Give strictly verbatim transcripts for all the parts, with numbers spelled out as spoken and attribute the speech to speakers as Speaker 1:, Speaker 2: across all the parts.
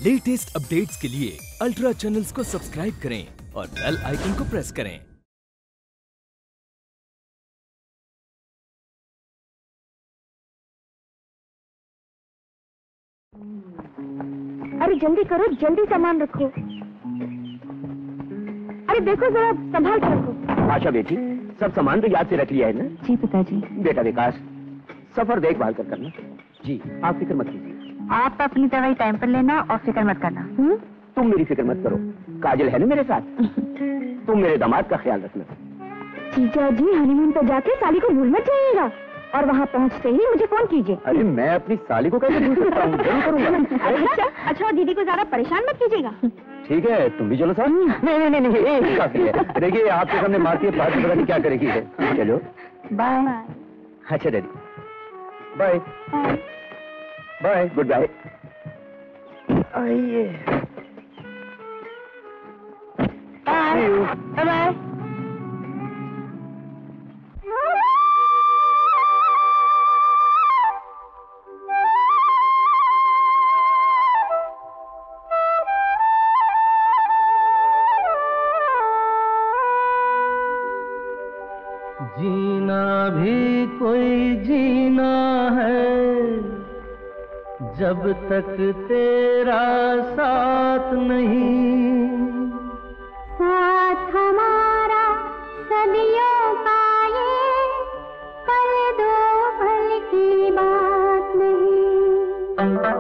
Speaker 1: Latest updates के लिए ultra channels को सब्सक्राइब करें और बेल आइकन को प्रेस करें।
Speaker 2: अरे जल्दी करो, जल्दी सामान रखो। अरे देखो जरा, संभाल कर रखो।
Speaker 3: आशा बेटी, सब सामान तो याद से रख लिया है ना?
Speaker 2: जी पिताजी।
Speaker 3: बेटा विकास, सफर देखभाल कर करना। जी, आप फिक्र मत कीजिए।
Speaker 2: आप अपनी दवाई टाइम पर लेना और फिक्र मत करना। हुँ?
Speaker 3: तुम मेरी फिक्र मत करो, काजल है ना मेरे साथ। तुम मेरे दामाद का ख्याल रखना।
Speaker 2: जीजा जी, हनीमून पर जाके साली को भूल मत जाइएगा और वहाँ पहुँचते ही मुझे फोन कीजिए।
Speaker 3: अरे मैं अपनी साली को कैसे भूल सकता हूँ? जरूर करूँगा।
Speaker 2: अच्छा, अच्छा, दीदी को ज्यादा परेशान मत कीजिएगा।
Speaker 3: ठीक है, तुम भी चलो साथ। नहीं नहीं नहीं, नहीं काफी है। देखिए आपके सामने मारती है, बात पता नहीं क्या करेगी है। चलो
Speaker 2: बाय।
Speaker 3: अच्छा daddy, bye bye, goodbye. आइए,
Speaker 2: बाय बाय।
Speaker 4: जीना भी कोई जीना है जब तक तेरा साथ नहीं,
Speaker 2: साथ हमारा सदियों का ये पल दो पल की बात नहीं।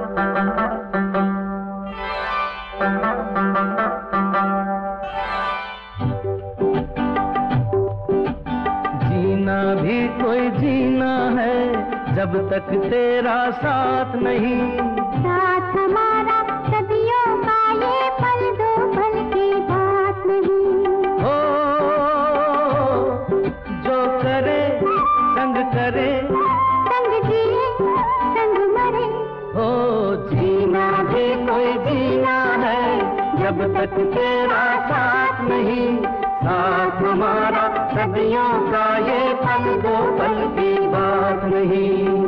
Speaker 4: जीना भी कोई जीना है जब तक तेरा साथ नहीं,
Speaker 2: साथ हमारा सदियों का ये पल दो पल की बात नहीं।
Speaker 4: हो जो करे संग करे,
Speaker 2: संग जिए संग मरे।
Speaker 4: हो जीना भी कोई जीना है जब तक तेरा साथ नहीं, साथ हमारा सदियों का ये पल दो पल की बात नहीं।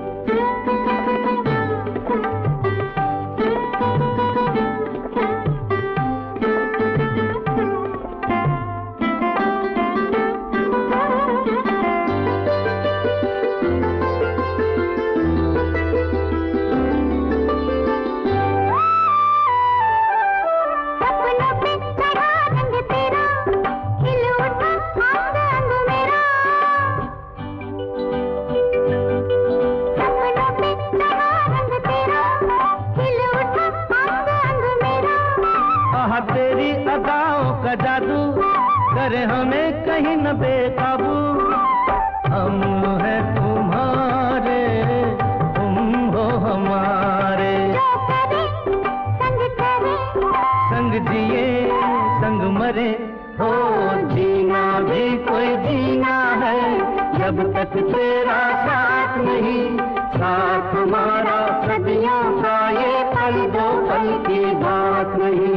Speaker 4: तेरी अदाओं का जादू करे हमें कहीं न बेकाबू, हम हैं तुम्हारे तुम हो हमारे।
Speaker 2: जो करे संग करे,
Speaker 4: संग जिए संग मरे। हो जीना भी कोई जीना है जब तक तेरा साथ नहीं, साथ हमारा सदियों का ये पल दो पल की बात नहीं।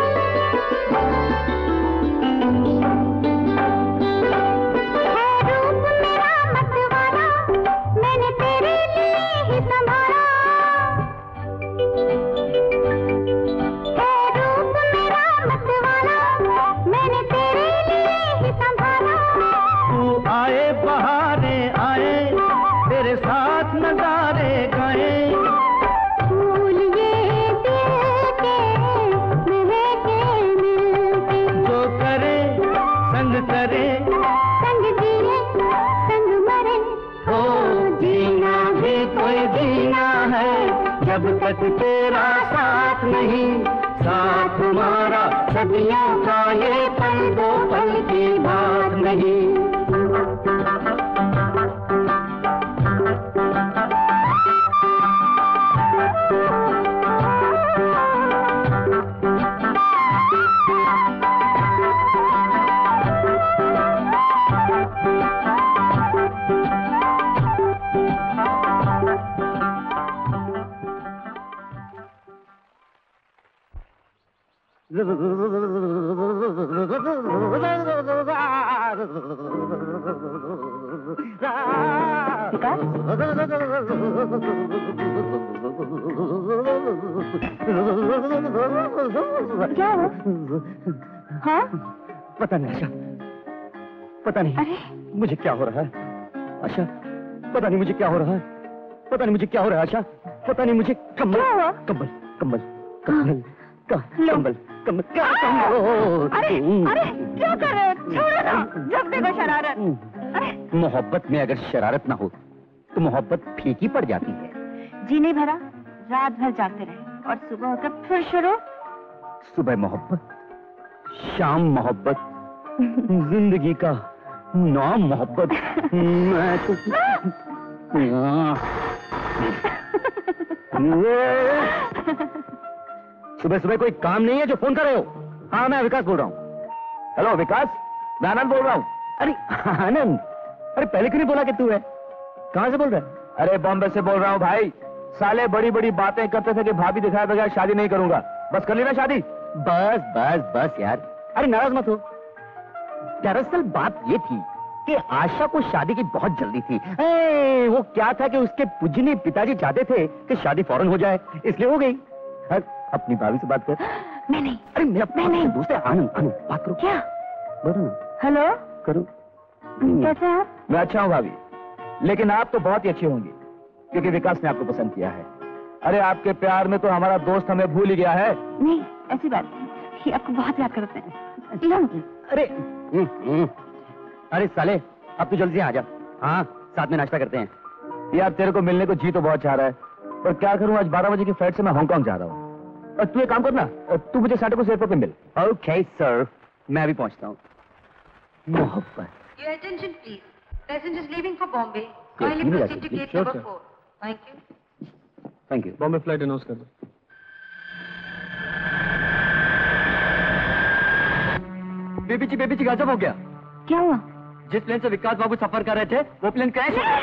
Speaker 4: साथ नजारे गाए, फूल ये दिल के महके मिलके। जो करे संग करे,
Speaker 2: संग जिए संग मरे।
Speaker 4: हो जीना भी कोई जीना है जब तक तेरा साथ नहीं, साथ हमारा सदियों का ये पल दो पल की बात नहीं।
Speaker 2: विकास, क्या हुआ? हाँ?
Speaker 3: पता नहीं आशा, पता नहीं।
Speaker 2: अरे
Speaker 3: मुझे क्या हो रहा है आशा, पता नहीं मुझे क्या हो रहा है, पता नहीं मुझे क्या हो रहा है आशा, पता नहीं मुझे। कम्बल
Speaker 2: क्या हुआ?
Speaker 3: कम्बल कम्बल कम्बल कम्बल कम्बल क्या?
Speaker 2: अरे अरे क्या कर रहे हो? छोड़ो ना, जब देखो शरारत। अरे
Speaker 3: मोहब्बत में अगर शरारत ना हो तो मोहब्बत फीकी पड़ जाती है।
Speaker 2: जी नहीं भरा, रात भर जागते रहे और सुबह होकर फिर शुरू।
Speaker 3: सुबह मोहब्बत, शाम मोहब्बत, जिंदगी का नाम मोहब्बत। मैं तो सुबह सुबह कोई काम नहीं है जो फोन कर रहे हो? हाँ मैं विकास बोल रहा हूँ। हेलो विकास, मैं आनंद बोल रहा हूँ। अरे आनंद, अरे पहले क्यों नहीं बोला कि तू है? कहाँ से बोल रहा है? अरे बॉम्बे से बोल रहा हूँ भाई। साले बड़ी बड़ी बातें करते थे कि भाभी दिखाए बगैर शादी नहीं करूंगा, बस कर लेना शादी। बस बस बस यार, अरे नाराज मत हो। दरअसल बात ये थी कि आशा को शादी की बहुत जल्दी थी। ए, वो क्या था कि उसके पूजनीय पिताजी चाहते थे कि शादी फौरन हो जाए, इसलिए हो गई। अपनी भाभी से बात कर।
Speaker 2: मैं नहीं।
Speaker 3: अरे मेरा मैं नहीं दोस्त है आनंद, आनंद बात करो।
Speaker 2: क्या?
Speaker 3: बोलो ना।
Speaker 2: हेलो,
Speaker 3: करो।
Speaker 2: कैसे हैं आप?
Speaker 3: मैं अच्छा हूँ भाभी, लेकिन आप तो बहुत ही अच्छी होंगी क्योंकि विकास ने आपको पसंद किया है। अरे आपके प्यार में तो हमारा दोस्त हमें भूल ही गया है।
Speaker 2: नहीं ऐसी बात नहीं, ये आपको बहुत याद करते हैं।
Speaker 3: अरे अरे साले, अब तो जल्दी आ जा। हाँ साथ में नाश्ता करते हैं। यार तेरे को मिलने को जी तो बहुत चाह रहा है, पर क्या करूं, आज बारह बजे की फ्लाइट से मैं हांगकांग जा रहा हूँ। और तू एक काम करना, तू मुझे साढ़े को एयरपोर्ट पे मिल। ओके सर, मैं अभी पहुंचता हूँ। मोहब्बत।
Speaker 5: Your attention please. Passengers leaving for Bombay.
Speaker 3: Yes,
Speaker 5: Kindly
Speaker 3: give me that,
Speaker 5: proceed to
Speaker 3: please.
Speaker 5: gate
Speaker 3: Sure,
Speaker 5: number
Speaker 3: sir.
Speaker 5: four. Thank you.
Speaker 3: Thank you.
Speaker 6: Bombay flight announce कर दो।
Speaker 3: बेबी जी बेबी जी गजब हो गया।
Speaker 2: क्या हुआ?
Speaker 3: जिस प्लेन से विकास बाबू सफर कर रहे थे वो प्लेन क्रैश हो गया।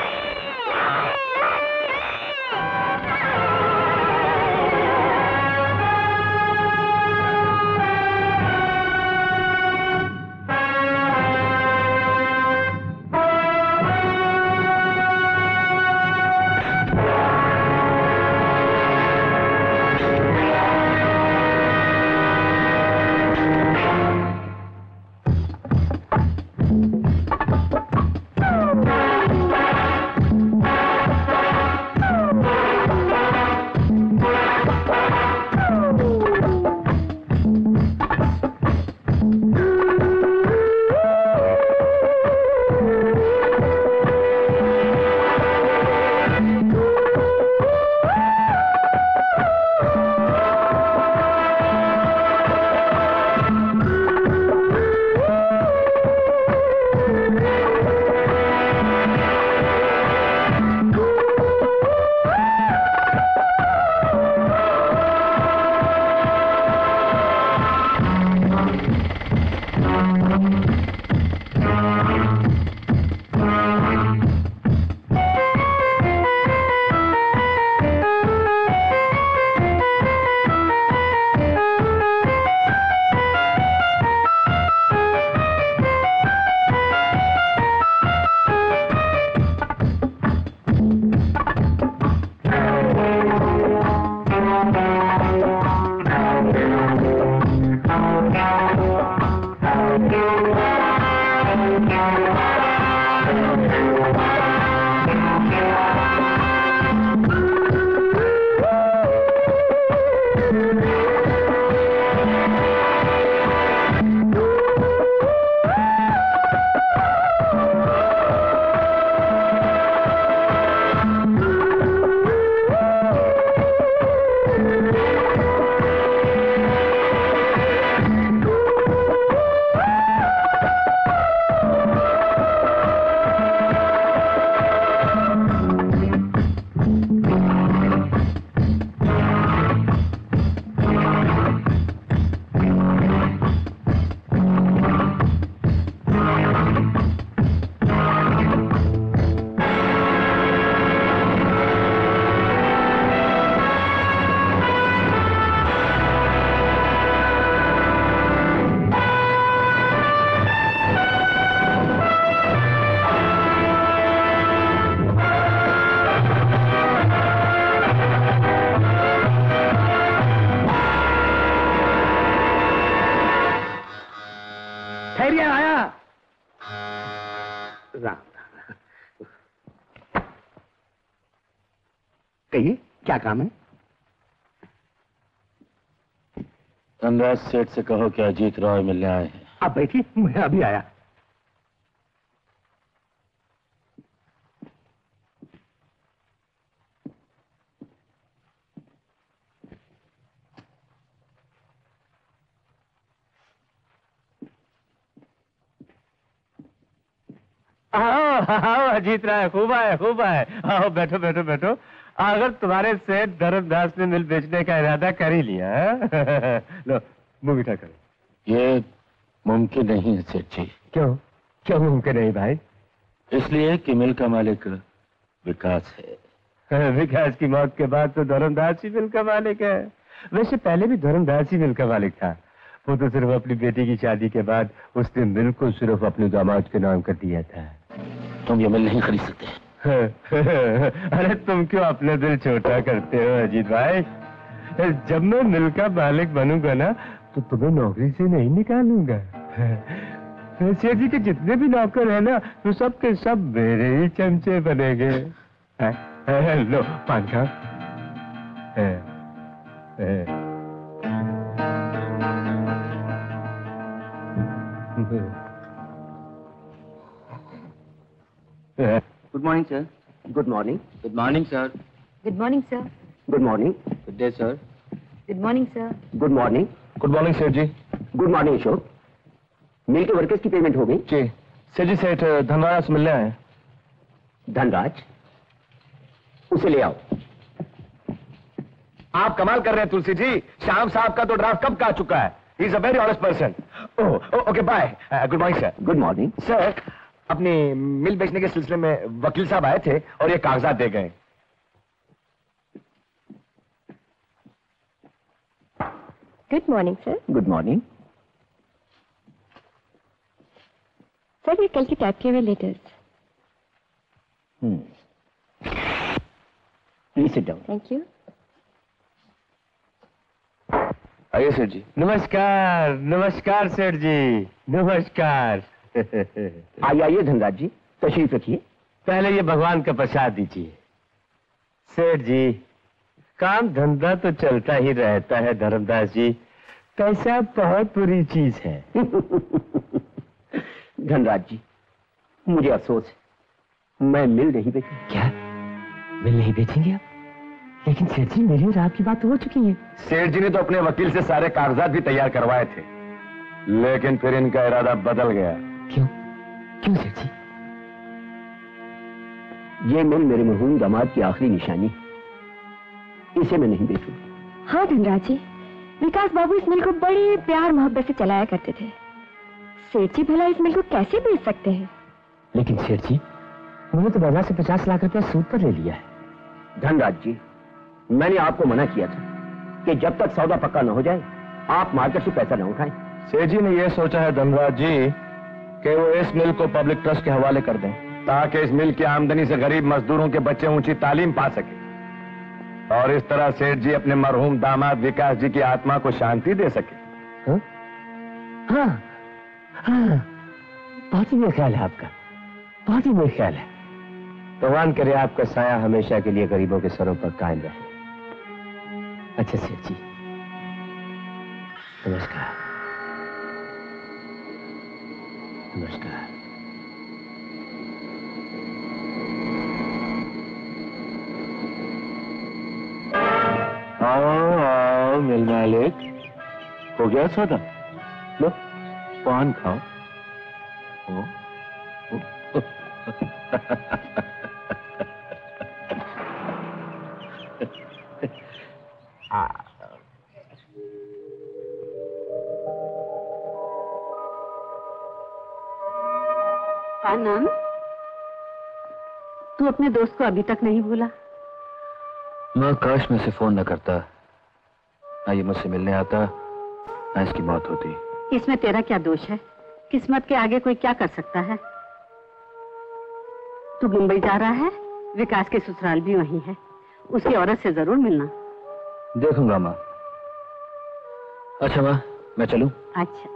Speaker 3: कहिए क्या काम है?
Speaker 6: धनराज सेठ से कहो कि अजीत रॉय मिलने आए हैं।
Speaker 3: आप बैठिए, मैं अभी आया।
Speaker 7: आओ आओ अजीत राय, खूब आए खूब आए। आओ बैठो बैठो बैठो। अगर तुम्हारे सेठ धर्मदास ने मिल बेचने का इरादा कर ही लिया है लो मुंह मीठा करो।
Speaker 6: ये मुमकिन नहीं है सेठ जी।
Speaker 7: क्यों क्यों मुमकिन नहीं भाई?
Speaker 6: इसलिए कि मिल का मालिक विकास है।
Speaker 7: विकास की मौत के बाद तो धर्मदास ही मिल का मालिक है। वैसे पहले भी धर्मदास ही मिल का मालिक था। वो तो सिर्फ अपनी बेटी की शादी के बाद उसने मिल को सिर्फ अपने दामाद के नाम कर दिया था।
Speaker 6: तुम ये मिल नहीं खरीद सकते।
Speaker 7: अरे तुम क्यों अपना दिल छोटा करते हो अजीत भाई? जब मैं मिल का मालिक बनूंगा ना तो तुम्हें नौकरी से नहीं निकालूंगा। सेठ जी के जितने भी नौकर हैं ना तो सब के सब मेरे ही चमचे बनेंगे। लो पान खाओ।
Speaker 3: Good morning sir. Good morning.
Speaker 6: Good morning sir.
Speaker 5: Good morning, sir.
Speaker 3: Good morning.
Speaker 6: Good day sir.
Speaker 5: Good morning, sir.
Speaker 3: Good morning.
Speaker 7: Good morning सेठ जी।
Speaker 3: Good morning Ashok. मिल के वर्कर्स की पेमेंट हो गई?
Speaker 7: जी सेठ जी, सेठ धनराज से मिलने आए।
Speaker 3: धनराज, उसे ले आओ।
Speaker 7: आप कमाल कर रहे हैं तुलसी जी। श्याम साहब का तो ड्राफ्ट कब का आ चुका है। He is a very honest person. Oh okay bye. Good morning sir.
Speaker 3: Good morning
Speaker 7: sir, अपनी मिल बेचने के सिलसिले में वकील साहब आए थे और ये कागजात दे गए।
Speaker 8: Good morning sir.
Speaker 3: Good morning
Speaker 8: sir, ये कल की टाइप किए हुए letters.
Speaker 3: Please sit down.
Speaker 8: Thank you.
Speaker 7: आइए सेठ जी। नमस्कार नमस्कार सेठ जी, नमस्कार।
Speaker 3: आइए आइए धनराज जी, तशरीफ रखिए।
Speaker 7: पहले ये भगवान का प्रसाद दीजिए। सेठ जी, काम धंधा तो चलता ही रहता है धर्मदास जी, पैसा बहुत बुरी चीज है।
Speaker 3: धनराज जी, मुझे अफसोस है, मैं मिल नहीं बेचूं।
Speaker 7: क्या मिल नहीं बेचेंगे आप? लेकिन सेठ जी, मेरी और आपकी बात हो चुकी है। सेठ जी ने तो अपने वकील से सारे कागजात भी तैयार करवाए थे, लेकिन फिर इनका इरादा बदल गया।
Speaker 8: क्यों क्यों सेठ जी?
Speaker 3: ये मिल मेरे मरहूम दामाद की आखिरी निशानी है, इसे मैं नहीं बेचूंगा।
Speaker 8: हाँ धनराज जी, विकास बाबू इस मिल को बड़े प्यार मोहब्बत से चलाया करते थे। सेठ जी भला इस मिल को कैसे बेच सकते हैं?
Speaker 7: लेकिन सेठ जी, उन्होंने तो बाजार से पचास लाख रुपया सूद पर ले लिया है।
Speaker 3: धनराज जी, मैंने आपको मना किया था कि जब तक सौदा पक्का न हो जाए आप मार्केट से पैसा न उठाएं।
Speaker 7: सेठ जी ने यह सोचा है धनराज जी कि वो इस मिल को पब्लिक ट्रस्ट के हवाले कर दें, ताकि इस मिल की आमदनी से गरीब मजदूरों के बच्चे ऊंची तालीम पा सके और इस तरह सेठ जी अपने मरहूम दामाद विकास जी की आत्मा को शांति दे सके। हाँ हाँ, हाँ। बहुत ही नेक ख्याल है आपका, बहुत ही नेक ख्याल है। भगवान करे आपका साया हमेशा के लिए गरीबों के सरों पर कायम रहे। अच्छा सेठ जी, नमस्कार। नमस्कार। आओ आओ मिल मालिक, हो गया सौदा? लो पान खाओ। ओ, ओ, ओ,
Speaker 5: आनंद, तू अपने दोस्त को अभी तक नहीं भूला?
Speaker 6: मैं काश में से फोन न करता, ना ये मुझसे मिलने आता, ना इसकी मौत होती।
Speaker 5: इसमें तेरा क्या दोष है? किस्मत के आगे कोई क्या कर सकता है? तू मुंबई जा रहा है, विकास के ससुराल भी वहीं है, उसकी औरत से जरूर मिलना।
Speaker 6: देखूंगा माँ। अच्छा माँ, मैं चलूं?
Speaker 5: अच्छा।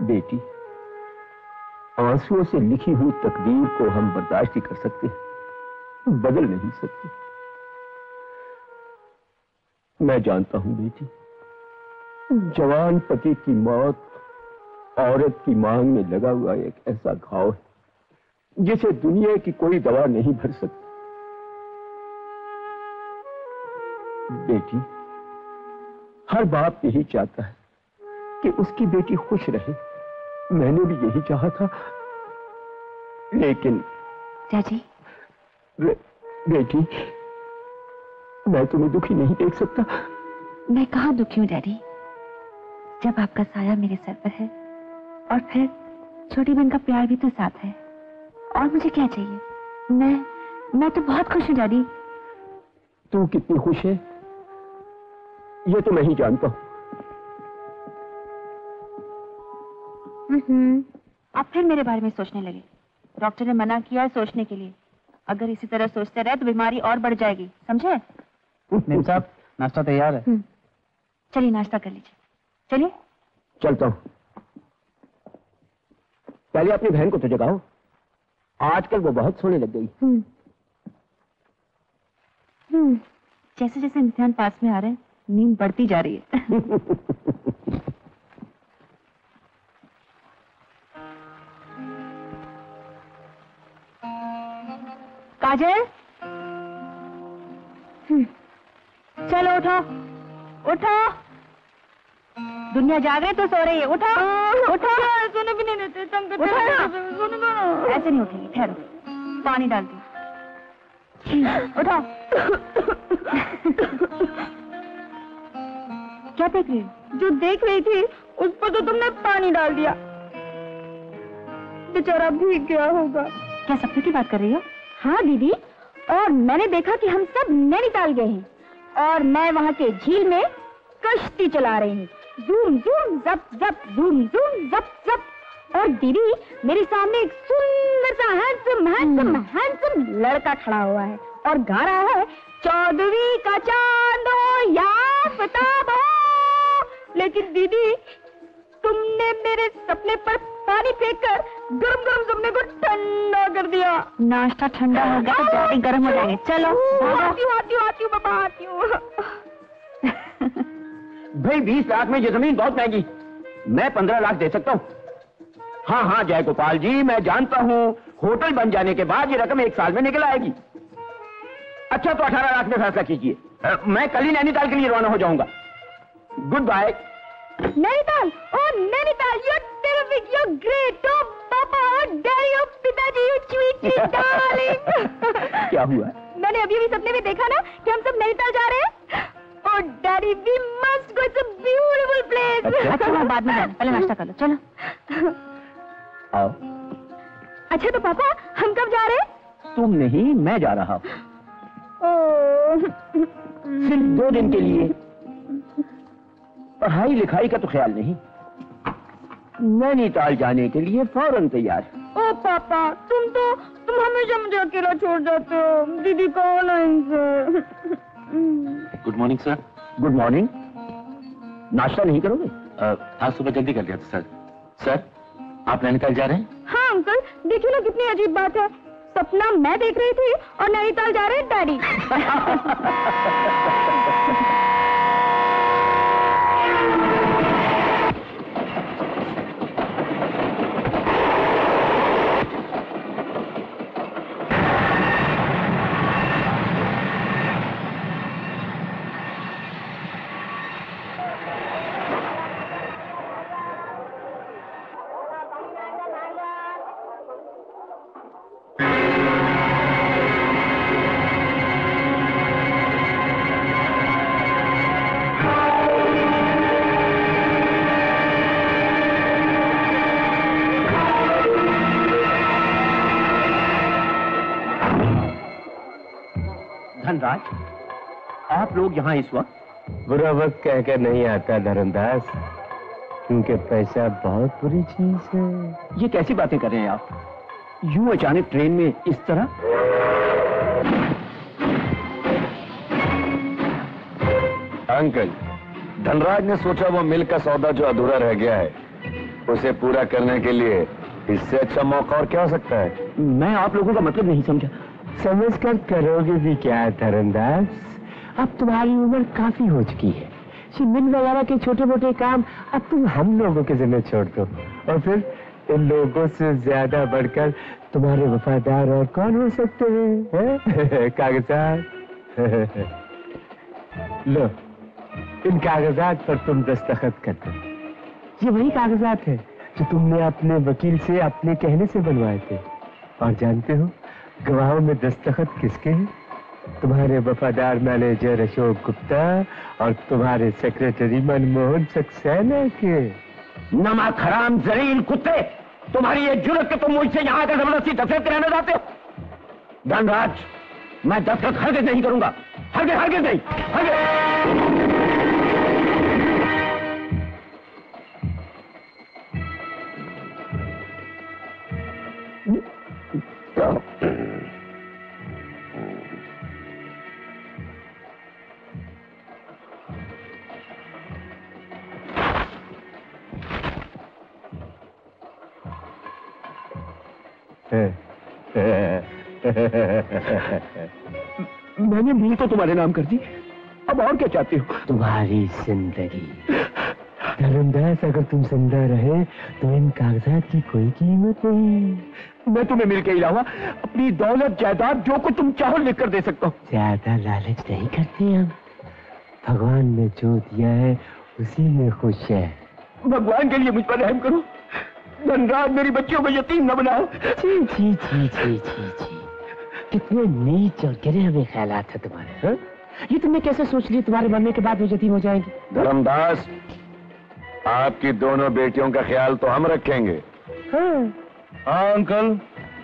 Speaker 3: बेटी, आंसुओं से लिखी हुई तकदीर को हम बर्दाश्त ही कर सकते हैं, बदल नहीं सकते। मैं जानता हूं बेटी, जवान पति की मौत औरत की मांग में लगा हुआ एक ऐसा घाव है जिसे दुनिया की कोई दवा नहीं भर सकती। बेटी, हर बाप यही चाहता है कि उसकी बेटी खुश रहे। मैंने भी यही चाहा था, लेकिन
Speaker 8: चाची,
Speaker 3: बे, बेटी, मैं तुम्हें दुखी नहीं देख सकता।
Speaker 8: मैं कहाँ दुखी हूँ डैडी, जब आपका साया मेरे सर पर है और फिर छोटी बहन का प्यार भी तो साथ है, और मुझे क्या चाहिए? मैं मैं तो बहुत खुश हूँ डैडी।
Speaker 3: तू कितनी खुश है ये तो मैं ही जानता हूँ।
Speaker 8: हम्म, आप फिर मेरे बारे में सोचने लगे। डॉक्टर ने मना किया है सोचने के लिए। अगर इसी तरह सोचते रहे तो बीमारी और बढ़ जाएगी, समझे?
Speaker 9: मेम साहब, नाश्ता तैयार है।
Speaker 8: चलिए नाश्ता कर लीजिए। चलिए।
Speaker 3: चलता हूँ। पहले अपनी बहन को तो जगाओ, आजकल वो बहुत सोने लग गई।
Speaker 8: हम्म। हम्म। जैसे जैसे इम्तिहान पास में आ रहे हैं, नींद बढ़ती जा रही है। काजल, चलो उठो, उठो। दुनिया जाग रही तो सो रही है, उठो, उठो। सोने भी नहीं देते, तंग करते हैं। ऐसे नहीं उठेगी, ठहरो, पानी डालती हूँ। उठो। क्या देख रही हो? जो देख रही थी उस पर तो तुमने पानी डाल दिया, बेचारा भीग गया होगा। क्या सपने की बात कर रही हो? हाँ दीदी, और मैंने देखा कि हम सब नैनीताल गए हैं और मैं वहाँ के झील में कश्ती चला रही हूँ। जूम जूम जप जप, जूम जूम जप जप। और दीदी, मेरे सामने एक सुंदर सा हैंडसम हैंडसम हैंडसम लड़का खड़ा हुआ है और गा रहा है, चौदहवीं का चांद हो या आफताब हो। लेकिन दीदी, तुमने मेरे सपने पर पानी फेंककर गरम गरम सपने को ठंडा कर दिया। नाश्ता ठंडा हो गया तो डैडी गरम हो जाएंगे। चलो आती हूँ आती हूँ आती हूँ बाबा, आती हूँ।
Speaker 3: भाई बीस लाख में ये जमीन बहुत महंगी, मैं पंद्रह लाख दे सकता हूँ। हाँ हाँ जय गोपाल जी, मैं जानता हूँ होटल बन जाने के बाद ये रकम एक साल में निकल आएगी। अच्छा तो अठारह लाख में फैसला कीजिए, मैं कल ही नैनीताल के लिए रवाना हो जाऊंगा। Goodbye.
Speaker 8: नैनीताल, ओ Nainital, you're terrific, you're great, oh पापा, oh daddy, oh पिताजी, you sweet sweet darling।
Speaker 3: क्या हुआ?
Speaker 8: मैंने अभी अभी सपने में देखा ना कि हम सब नैनीताल जा रहे हैं। Oh daddy, we must go, it's a beautiful place। अच्छा, अच्छा बाद में जाना, पहले नाश्ता कर लो, चलो।
Speaker 3: आओ।
Speaker 8: अच्छा तो पापा, हम कब जा रहे हैं?
Speaker 3: तुम नहीं, मैं जा रहा हूँ। सिर्फ दो दिन के लिए। पढ़ाई लिखाई का तो ख्याल नहीं, नैनीताल जाने के लिए फौरन तैयार।
Speaker 8: ओ पापा, तुम तो तुम हमेशा मुझे अकेला छोड़ जाते हो। दीदी कौन है इनसे?
Speaker 6: Good morning sir.
Speaker 3: Good morning. नाश्ता नहीं करोगे?
Speaker 6: आज सुबह जल्दी कर लिया था सर। सर, आप नैनीताल जा रहे हैं?
Speaker 8: हाँ अंकल, देखिए ना कितनी अजीब बात है, सपना मैं देख रही थी और नैनीताल जा रहे हैं डैडी।
Speaker 3: धनराज, आप लोग यहाँ इस वक्त?
Speaker 7: बुरा वक्त कहकर नहीं आता धर्मदास, क्योंकि पैसा बहुत बुरी चीज है।
Speaker 3: ये कैसी बातें कर रहे हैं आप? यूं अचानक ट्रेन में इस तरह?
Speaker 7: अंकल, धनराज ने सोचा वो मिल का सौदा जो अधूरा रह गया है उसे पूरा करने के लिए इससे अच्छा मौका और क्या हो सकता है?
Speaker 3: मैं आप लोगों का मतलब नहीं समझा।
Speaker 10: समझ कर करोगे भी क्या धर्मदास? अब तुम्हारी उम्र काफी हो चुकी है। मिल वगैरह के छोटे मोटे काम अब तुम हम लोगों के जिम्मे छोड़ दो। और फिर इन लोगों से ज्यादा बढ़कर तुम्हारे वफादार और कौन हो सकते हैं? है? कागजात लो, इन कागजात पर तुम दस्तखत कर दो। ये वही कागजात है जो तुमने अपने वकील से अपने कहने से बनवाए थे। और जानते हो गवाहों में दस्तखत किसके हैं? तुम्हारे वफादार मैनेजर अशोक गुप्ता और तुम्हारे सेक्रेटरी मनमोहन सक्सेना के।
Speaker 3: नमक हराम जलील कुत्ते, तुम्हारी ये जुर्रत कि तुम मुझसे यहाँ आकर जबरदस्ती दस्तखत रहने जाते हो? धनराज, मैं दस्तखत हरगिज़ नहीं करूंगा, हरगिज़ हरगिज़ नहीं, हरगिज़। मैंने मिल तो तुम्हारे नाम कर दी, अब और क्या चाहती हो?
Speaker 10: तुम्हारी जिंदगी। धर्मदास, अगर तुम जिंदा रहे तो इन कागजात की कोई कीमत नहीं।
Speaker 3: मैं तुम्हें मिल के अलावा अपनी दौलत जायदाद जो कुछ तुम चाहो लिख कर दे सकता हूँ।
Speaker 10: ज्यादा लालच नहीं करते हम। भगवान ने जो दिया है उसी में खुश है।
Speaker 3: भगवान के लिए मुझ पर रहम करो। धनराज, मेरी बच्चियों को यतीम न बनाओ।
Speaker 10: छी छी छी छी छी छी, कितने नीच और गिरे हुए ख्यालात है तुम्हारे। हा? ये तुमने कैसे सोच लिया तुम्हारे मरने के बाद वो यतीम हो जाएंगे?
Speaker 7: धर्मदास, आपकी दोनों बेटियों का ख्याल तो हम रखेंगे।
Speaker 10: हाँ,
Speaker 7: हाँ अंकल,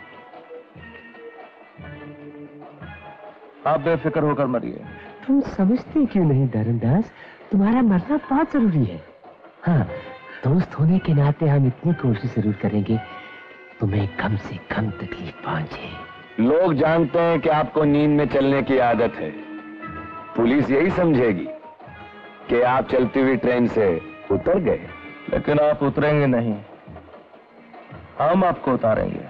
Speaker 7: आप बेफिक्र होकर मरिए।
Speaker 10: तुम समझते क्यों नहीं धर्मदास, तुम्हारा मरना बहुत जरूरी है। हाँ, दोस्त होने के नाते हम इतनी कोशिश जरूर करेंगे तुम्हें कम से कम तकलीफ पहुंचे।
Speaker 7: लोग जानते हैं कि आपको नींद में चलने की आदत है। पुलिस यही समझेगी कि आप चलती हुई ट्रेन से उतर गए।
Speaker 11: लेकिन आप उतरेंगे नहीं, हम आपको उतारेंगे।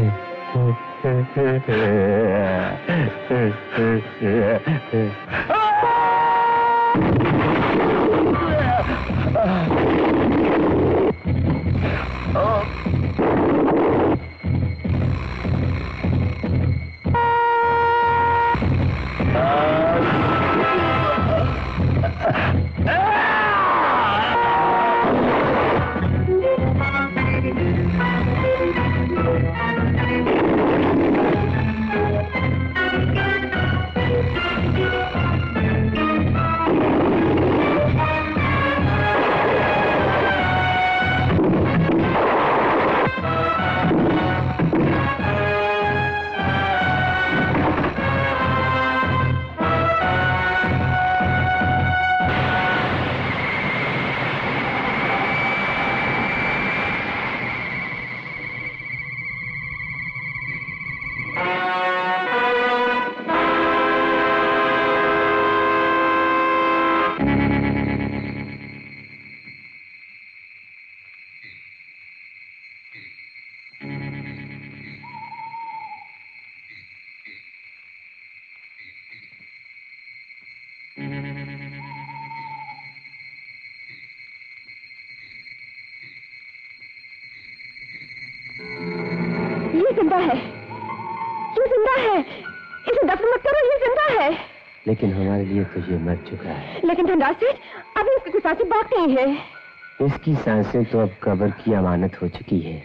Speaker 10: लेकिन हमारे लिए तो ये मर चुका है।
Speaker 8: लेकिन धनराज सेठ, अभी इसकी कुछ सांसें बाकी नहीं है।
Speaker 10: इसकी सांसें तो अब कब्र की अमानत हो चुकी है,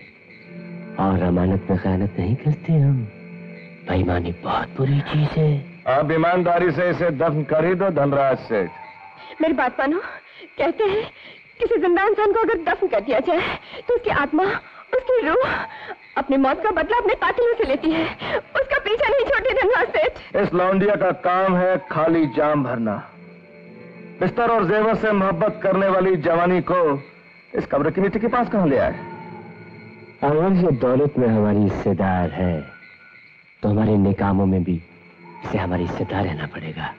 Speaker 10: और अमानत में खयानत नहीं करते हम। बेईमानी बहुत बुरी चीज है।
Speaker 7: आप ईमानदारी से इसे दफन कर ही दो धनराज सेठ।
Speaker 8: मेरी बात मानो, कहते हैं किसी जिंदा इंसान को अगर दफन कर दिया जाए तो उसकी आत्मा, उसकी रूह अपनी मौत का बदला अपने कातिलों से लेती है। उसका पीछा नहीं छोड़ती धनराज सेठ।
Speaker 7: इस लौंडिया का काम है खाली जाम भरना। बिस्तर और जेवर से मोहब्बत करने वाली जवानी को इस कब्र की मिट्टी के पास कहां ले आए?
Speaker 10: अगर ये दौलत में हमारी हिस्सेदार है तो हमारे निकामों में भी इसे हमारी हिस्सेदार रहना पड़ेगा।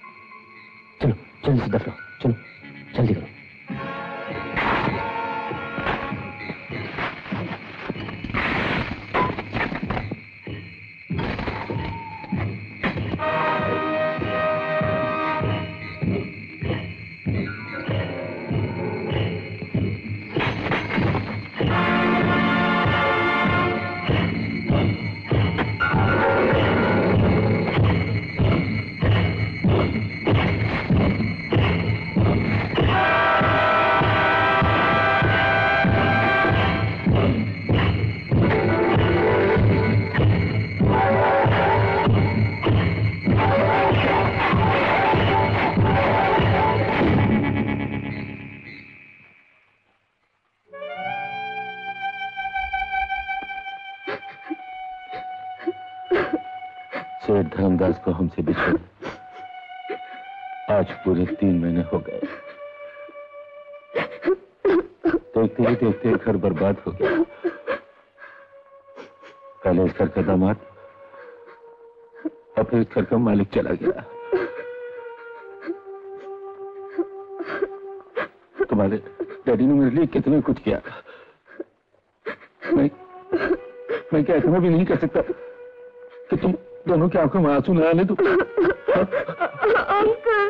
Speaker 10: चलो जल्दी से दफनाओ, चलो जल्दी करो।
Speaker 6: सेठ धर्मदास को हमसे बिछड़े आज पूरे तीन महीने हो गए। देखते ही देखते घर बर्बाद हो गया। पहले इस घर का दामाद और फिर इस घर का मालिक चला गया। तुम्हारे डैडी ने मेरे लिए कितना कुछ किया। मैं मैं क्या इतना भी नहीं कर सकता कि तुम दोनों की आंखों में आंसू न आने दो।
Speaker 2: अंकल।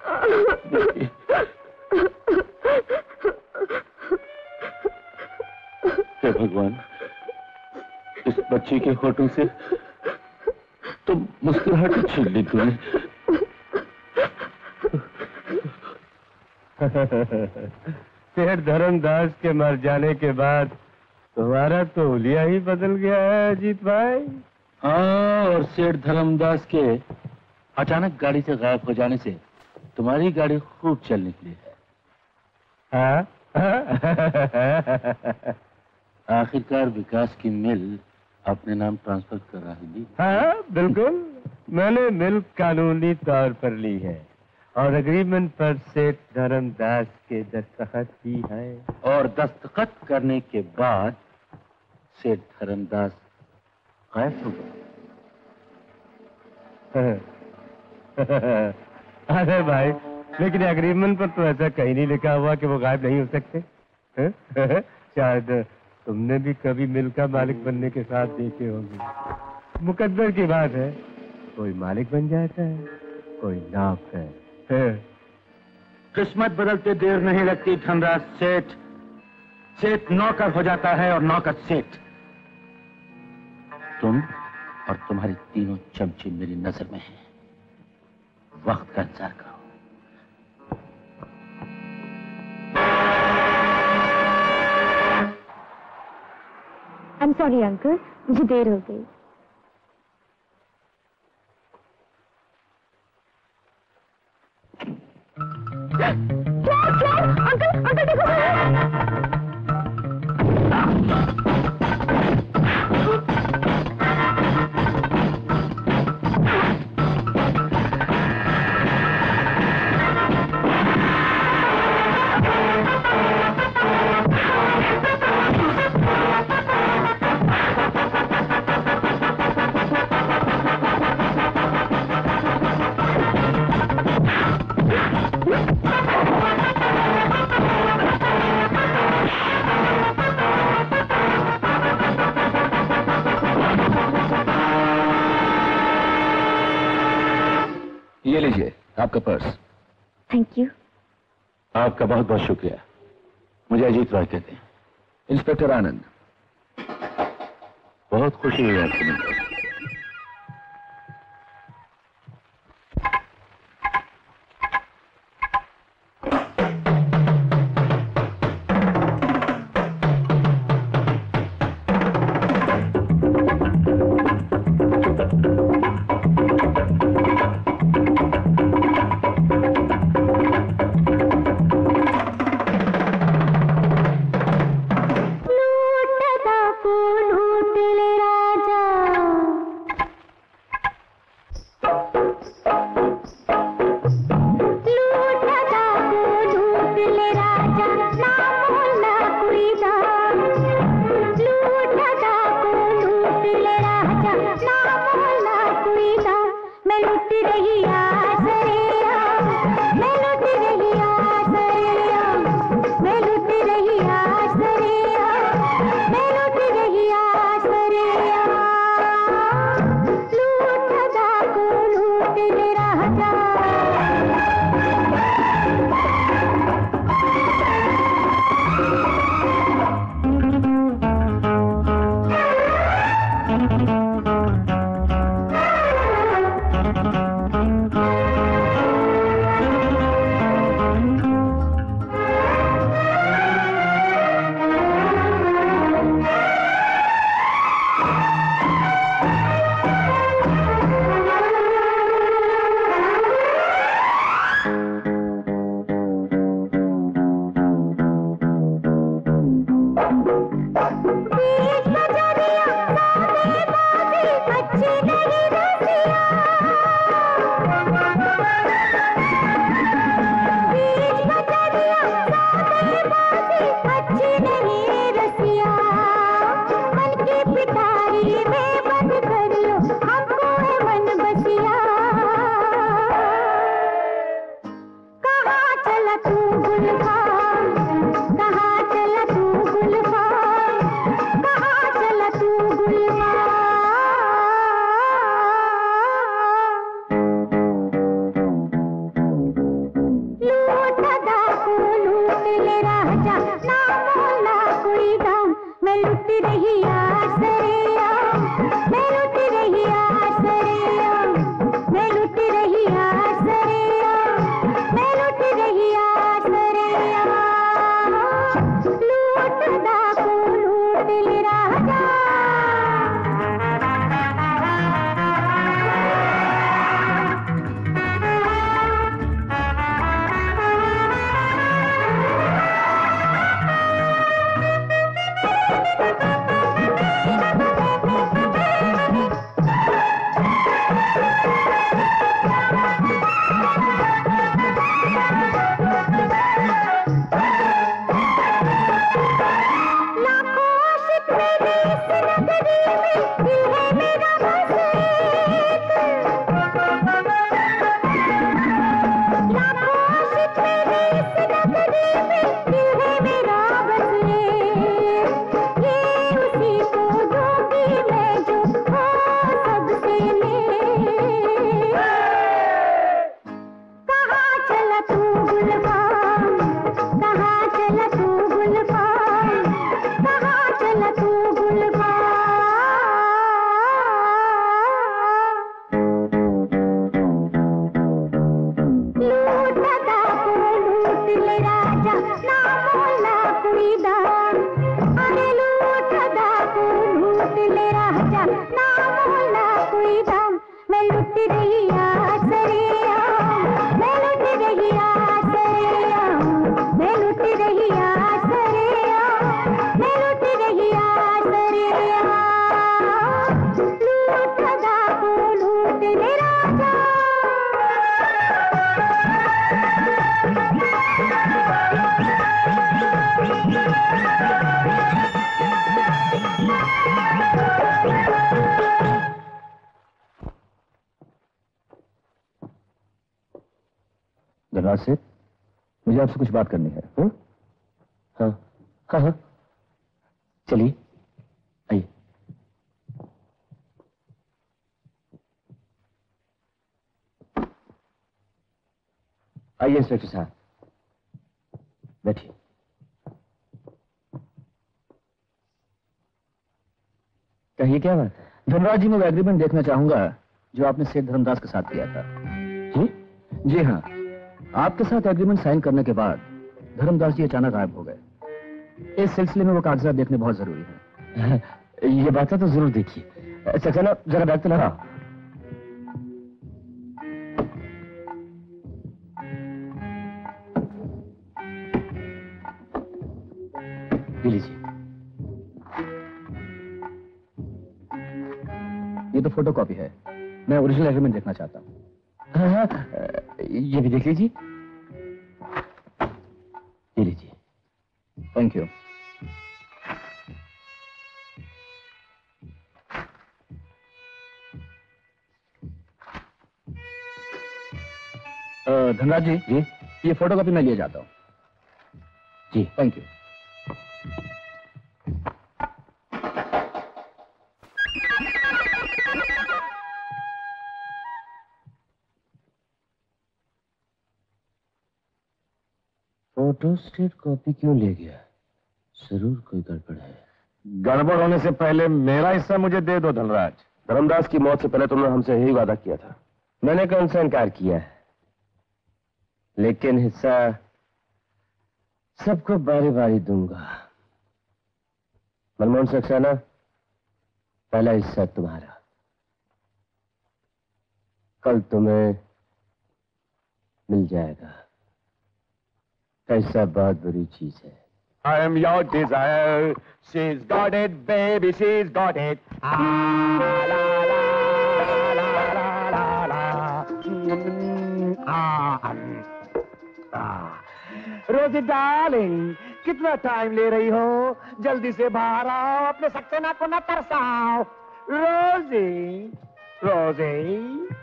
Speaker 6: हे भगवान, इस बच्ची के होठों से तुम मुस्कुराहट छीन ली तूने।
Speaker 10: सेठ धर्मदास के मर जाने के बाद तुम्हारा तो हुलिया ही बदल गया है अजीत भाई।
Speaker 6: हाँ, और सेठ धर्मदास के अचानक गाड़ी से गायब हो जाने से तुम्हारी गाड़ी खूब चल निकली है।
Speaker 10: हाँ?
Speaker 6: आखिरकार विकास की मिल अपने नाम ट्रांसफर करा ली।
Speaker 10: हाँ बिल्कुल, मैंने मिल कानूनी तौर पर ली है और एग्रीमेंट पर सेठ धर्मदास के दस्तखत भी है।
Speaker 6: और दस्तखत करने के बाद सेठ धर्मदास गायब हो गए।
Speaker 10: अरे भाई, लेकिन एग्रीमेंट पर तो ऐसा कहीं नहीं लिखा हुआ कि वो गायब नहीं हो सकते। शायद तुमने भी कभी मिल का मालिक बनने के साथ देखे होंगे। मुकद्दर की बात है, कोई मालिक बन जाता है, कोई नाप है।
Speaker 6: किस्मत बदलते देर नहीं लगती धनराज सेठ। सेठ नौकर हो जाता है और नौकर सेठ। तुम और तुम्हारी तीनों चमचे मेरी नजर में हैं। वक्त का इंतजार करो।
Speaker 8: आई एम सॉरी अंकल, मुझे देर हो गई। क्या क्या अंकल अंकल देखो।
Speaker 6: ये लीजिए आपका पर्स।
Speaker 8: Thank you.
Speaker 6: आपका बहुत बहुत शुक्रिया। मुझे अजीत रॉय कहते हैं। इंस्पेक्टर आनंद, बहुत खुशी हुई आपसे मिलकर।
Speaker 2: रही आसरिया, मैं लुट रही आसरिया, मैं लुट रही आसरिया, मैं लुट रही आसरिया, लूटदा को लूट ले राजा।
Speaker 6: धनराज से मुझे आपसे कुछ बात करनी है। हुँ? हाँ हाँ हाँ चलिए आइए। आइए इंस्पेक्टर साहब बैठिए। कहिए क्या बात है? धनराज जी, मैं वो एग्रीमेंट देखना चाहूंगा जो आपने सेठ धर्मदास के साथ किया था। जी जी हाँ, आपके साथ एग्रीमेंट साइन करने के बाद धर्मदास जी अचानक गायब हो गए। इस सिलसिले में वो कागजात देखने बहुत जरूरी है। ये बात तो जरूर देखिए। अच्छा चलो जरा बैग तो लगा। लीजिए, ये तो फोटो कॉपी है, मैं ओरिजिनल एग्रीमेंट देखना चाहता हूँ। हाँ हाँ ये भी देख लीजिए। ये लीजिए। Thank you. धनराज जी जी ये फोटो कॉपी मैं लिए जाता हूँ। जी thank you. Photostat copy क्यों ले गया? जरूर कोई गड़बड़ है।
Speaker 7: गड़बड़ होने से पहले मेरा हिस्सा मुझे दे दो धनराज।
Speaker 10: धर्मदास की मौत से पहले तुमने हमसे यही वादा किया था। मैंने कौन सा इनकार किया है, लेकिन हिस्सा सबको बारी बारी दूंगा। मनमोहन सक्सेना, पहला हिस्सा तुम्हारा। कल तुम्हें मिल जाएगा। ऐसा बहुत बुरी चीज है।
Speaker 7: I am your desire. She's got it, baby, she's got it. Ah, la, la, la, la, la, la. Mm, ah, um, ah. Rosie darling, कितना टाइम ले रही हो? जल्दी से बाहर आओ, अपने सक्सेना को न तरसाओ। रोजी, रोजी,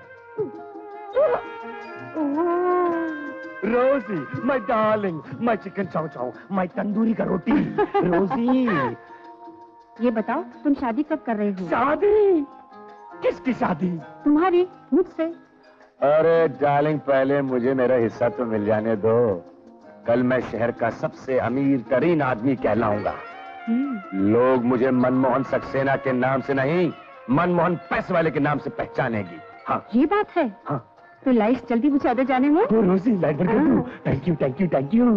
Speaker 7: रोजी, my darling, my chicken chow chow, my tandoori का रोटी। रोजी,
Speaker 8: ये बताओ तुम शादी कब कर रही हो?
Speaker 7: शादी? किसकी शादी?
Speaker 8: तुम्हारी, मुझसे।
Speaker 7: अरे डार्लिंग, पहले मुझे मेरा हिस्सा तो मिल जाने दो। कल मैं शहर का सबसे अमीर तरीन आदमी कहलाऊंगा। लोग मुझे मनमोहन सक्सेना के नाम से नहीं, मनमोहन पैसे वाले के नाम से पहचानेगी। हाँ,
Speaker 8: ये बात है।
Speaker 7: हाँ।
Speaker 8: तो लाइट जल्दी बुझा दे जाने में।
Speaker 10: तो रोजी लाइट बंद कर दूं। Thank you thank you thank you.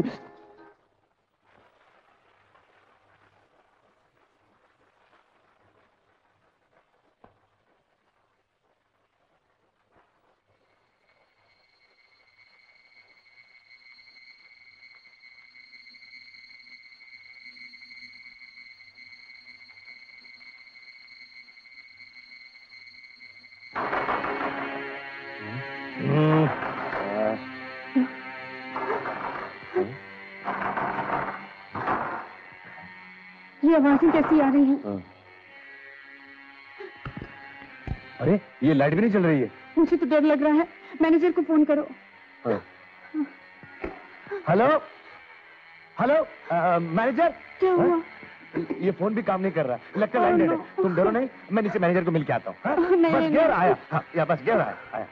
Speaker 8: ये आवाजें कैसी आ रही हैं?
Speaker 7: अरे ये लाइट भी नहीं चल रही है।
Speaker 8: मुझे तो डर लग रहा है। मैनेजर को फोन करो।
Speaker 7: Hello hello manager.
Speaker 8: क्या हुआ?
Speaker 7: ये फोन भी काम नहीं कर रहा, लगता लाइन डेड है। तुम डरो नहीं, मैं नीचे मैनेजर को मिल के आता हूँ। हाँ?
Speaker 8: नहीं,
Speaker 7: बस
Speaker 8: नहीं,
Speaker 7: गियर
Speaker 8: नहीं।
Speaker 7: आया। हाँ, या बस गियर आया, आया।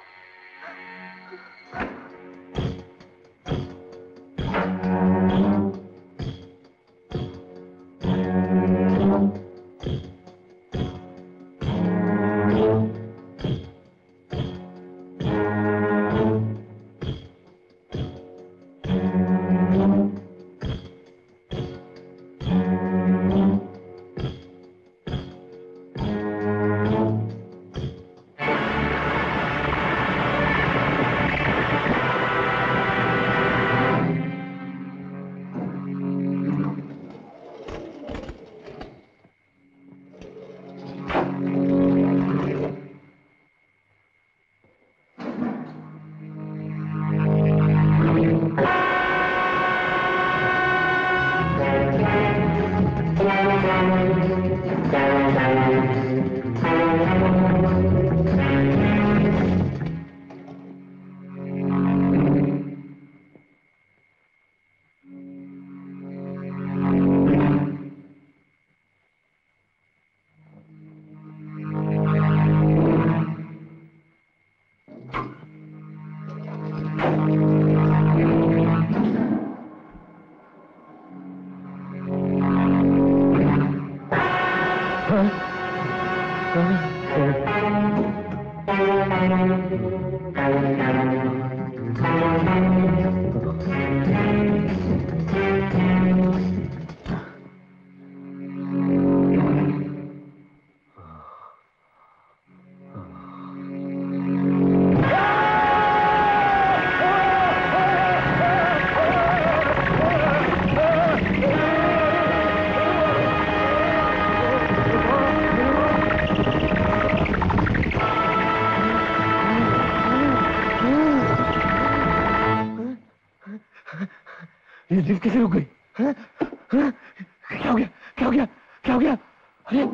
Speaker 10: ये लिफ्ट कैसे रुक गई? हाँ? हाँ? क्या हो गया? क्या हो गया? क्या हो गया? अरे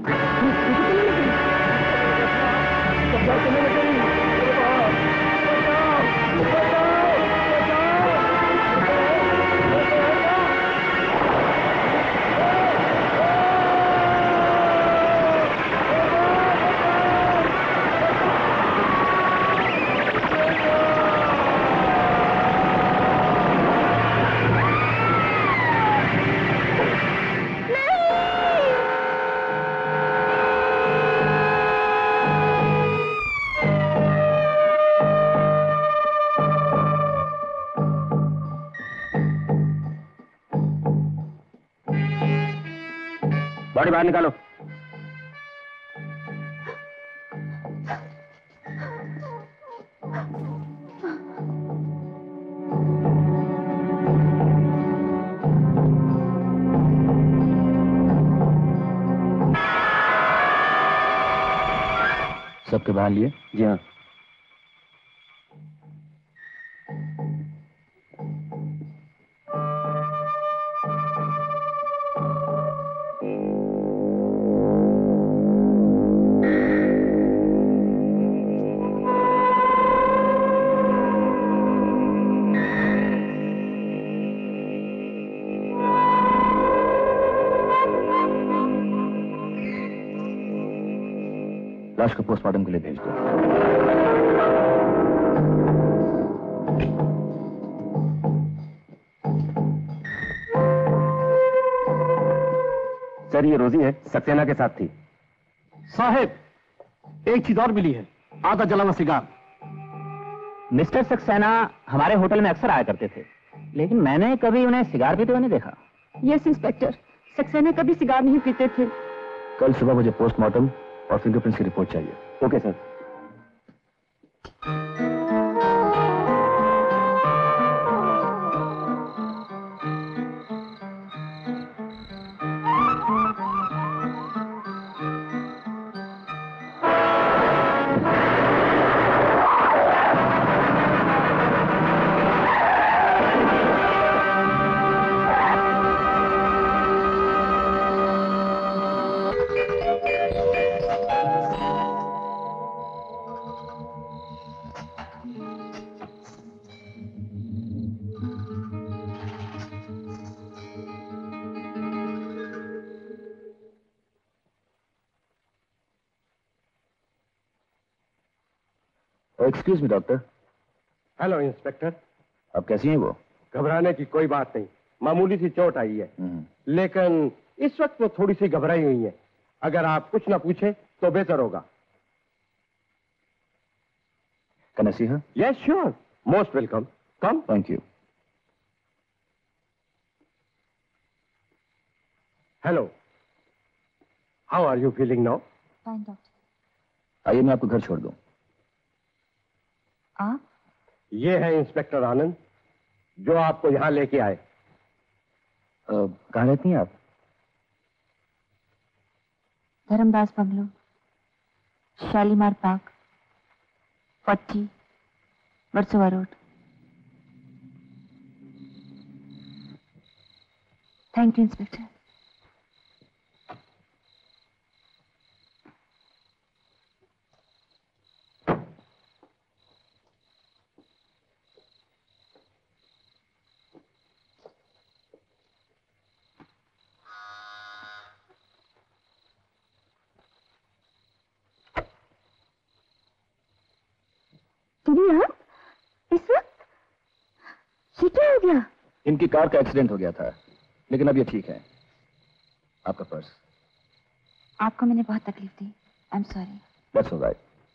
Speaker 3: बॉडी बाहर निकालो।
Speaker 6: सबके बाहर लिए?
Speaker 3: जी हाँ।
Speaker 6: लाश को पोस्टमार्टम के लिए भेज दो।
Speaker 3: सर ये रोजी है, सक्सेना के साथ थी।
Speaker 12: साहब, एक चीज और मिली है, आधा जला हुआ सिगार।
Speaker 6: मिस्टर सक्सेना हमारे होटल में अक्सर आया करते थे, लेकिन मैंने कभी उन्हें सिगार पीते हुए नहीं देखा।
Speaker 5: यस इंस्पेक्टर, सक्सेना कभी सिगार नहीं पीते थे।
Speaker 6: कल सुबह मुझे पोस्टमार्टम और फिंगरप्रिंट्स की रिपोर्ट चाहिए।
Speaker 3: Okay sir.
Speaker 6: Excuse me doctor.
Speaker 7: Hello inspector.
Speaker 6: आप कैसी हैं? वो
Speaker 7: घबराने की कोई बात नहीं, मामूली सी चोट आई है, लेकिन इस वक्त वो थोड़ी सी घबराई हुई है। अगर आप कुछ ना पूछे तो बेहतर होगा।
Speaker 6: Can I see her?
Speaker 7: Yes sure, most welcome, come.
Speaker 6: Thank you.
Speaker 7: Hello, how are you feeling now?
Speaker 8: Fine doctor.
Speaker 6: आइए मैं आपको घर छोड़ दूं।
Speaker 8: आप?
Speaker 7: ये है इंस्पेक्टर आनंद, जो आपको यहां लेके आए।
Speaker 6: कहाँ रहती हैं आप?
Speaker 8: Dharmdas bungalow, Shalimar park, forty, Versova road. Thank you inspector. आप इस वक्त? ये क्या हो गया?
Speaker 6: इनकी कार का एक्सीडेंट हो गया था, लेकिन अब ये ठीक है। आपका पर्स।
Speaker 8: आपको मैंने बहुत तकलीफ दी, I am sorry.
Speaker 6: That's alright.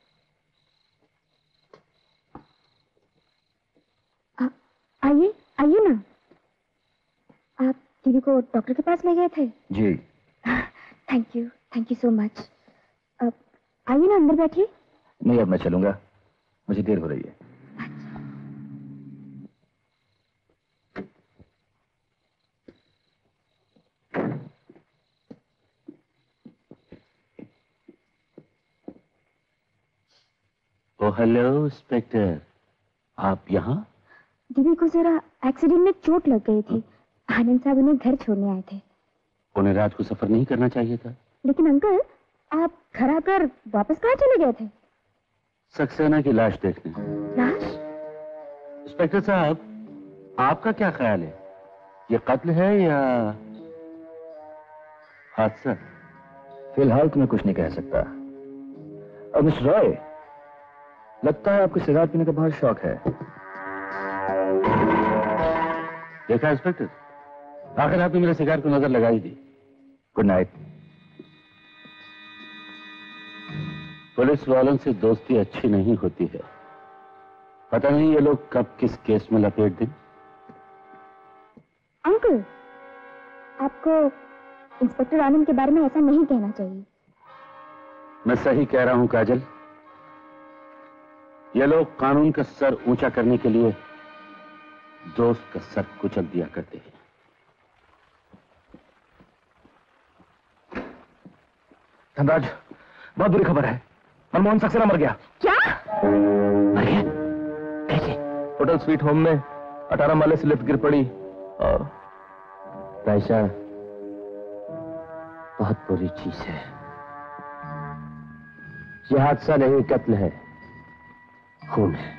Speaker 8: आइए आइए ना। आप दीदी को डॉक्टर के पास ले गए थे?
Speaker 6: जी।
Speaker 8: Thank you, thank you so much. अब आइए ना, अंदर बैठिए।
Speaker 6: नहीं, अब मैं चलूंगा, मुझे देर हो रही है।
Speaker 10: ओ हेलो इंस्पेक्टर, आप यहाँ?
Speaker 8: दीदी को जरा एक्सीडेंट में चोट लग गई थी, आनंद साहब उन्हें घर छोड़ने आए थे।
Speaker 10: उन्हें रात को सफर नहीं करना चाहिए था।
Speaker 8: लेकिन अंकल, आप घर आकर वापस कहाँ चले गए थे?
Speaker 10: सक्सेना की लाश देखने।
Speaker 8: लाश?
Speaker 10: इंस्पेक्टर साहब, आपका क्या ख्याल है, ये कत्ल है या हादसा?
Speaker 6: फिलहाल तो मैं कुछ नहीं कह सकता। और मिस्टर रॉय, लगता है आपको सिगारेट पीने का बहुत शौक है।
Speaker 10: देखा इंस्पेक्टर, आखिर आपने मेरे सिगारेट को नजर लगाई दी।
Speaker 6: Good night.
Speaker 10: पुलिस वालों से दोस्ती अच्छी नहीं होती है, पता नहीं ये लोग कब किस केस में लपेट दें।
Speaker 8: अंकल, आपको इंस्पेक्टर आनंद के बारे में ऐसा नहीं कहना चाहिए।
Speaker 10: मैं सही कह रहा हूं काजल, ये लोग कानून का सर ऊंचा करने के लिए दोस्त का सर कुचल दिया करते हैं।
Speaker 3: धनराज, बहुत बुरी खबर है, मनमोहन सक्सेना मर गया।
Speaker 8: क्या?
Speaker 3: मर गया? कैसे? होटल स्वीट होम में अठारह माले से लिफ्ट गिर पड़ी और
Speaker 10: पैसा बहुत बुरी चीज है। यह हादसा नहीं, कत्ल है, खून है।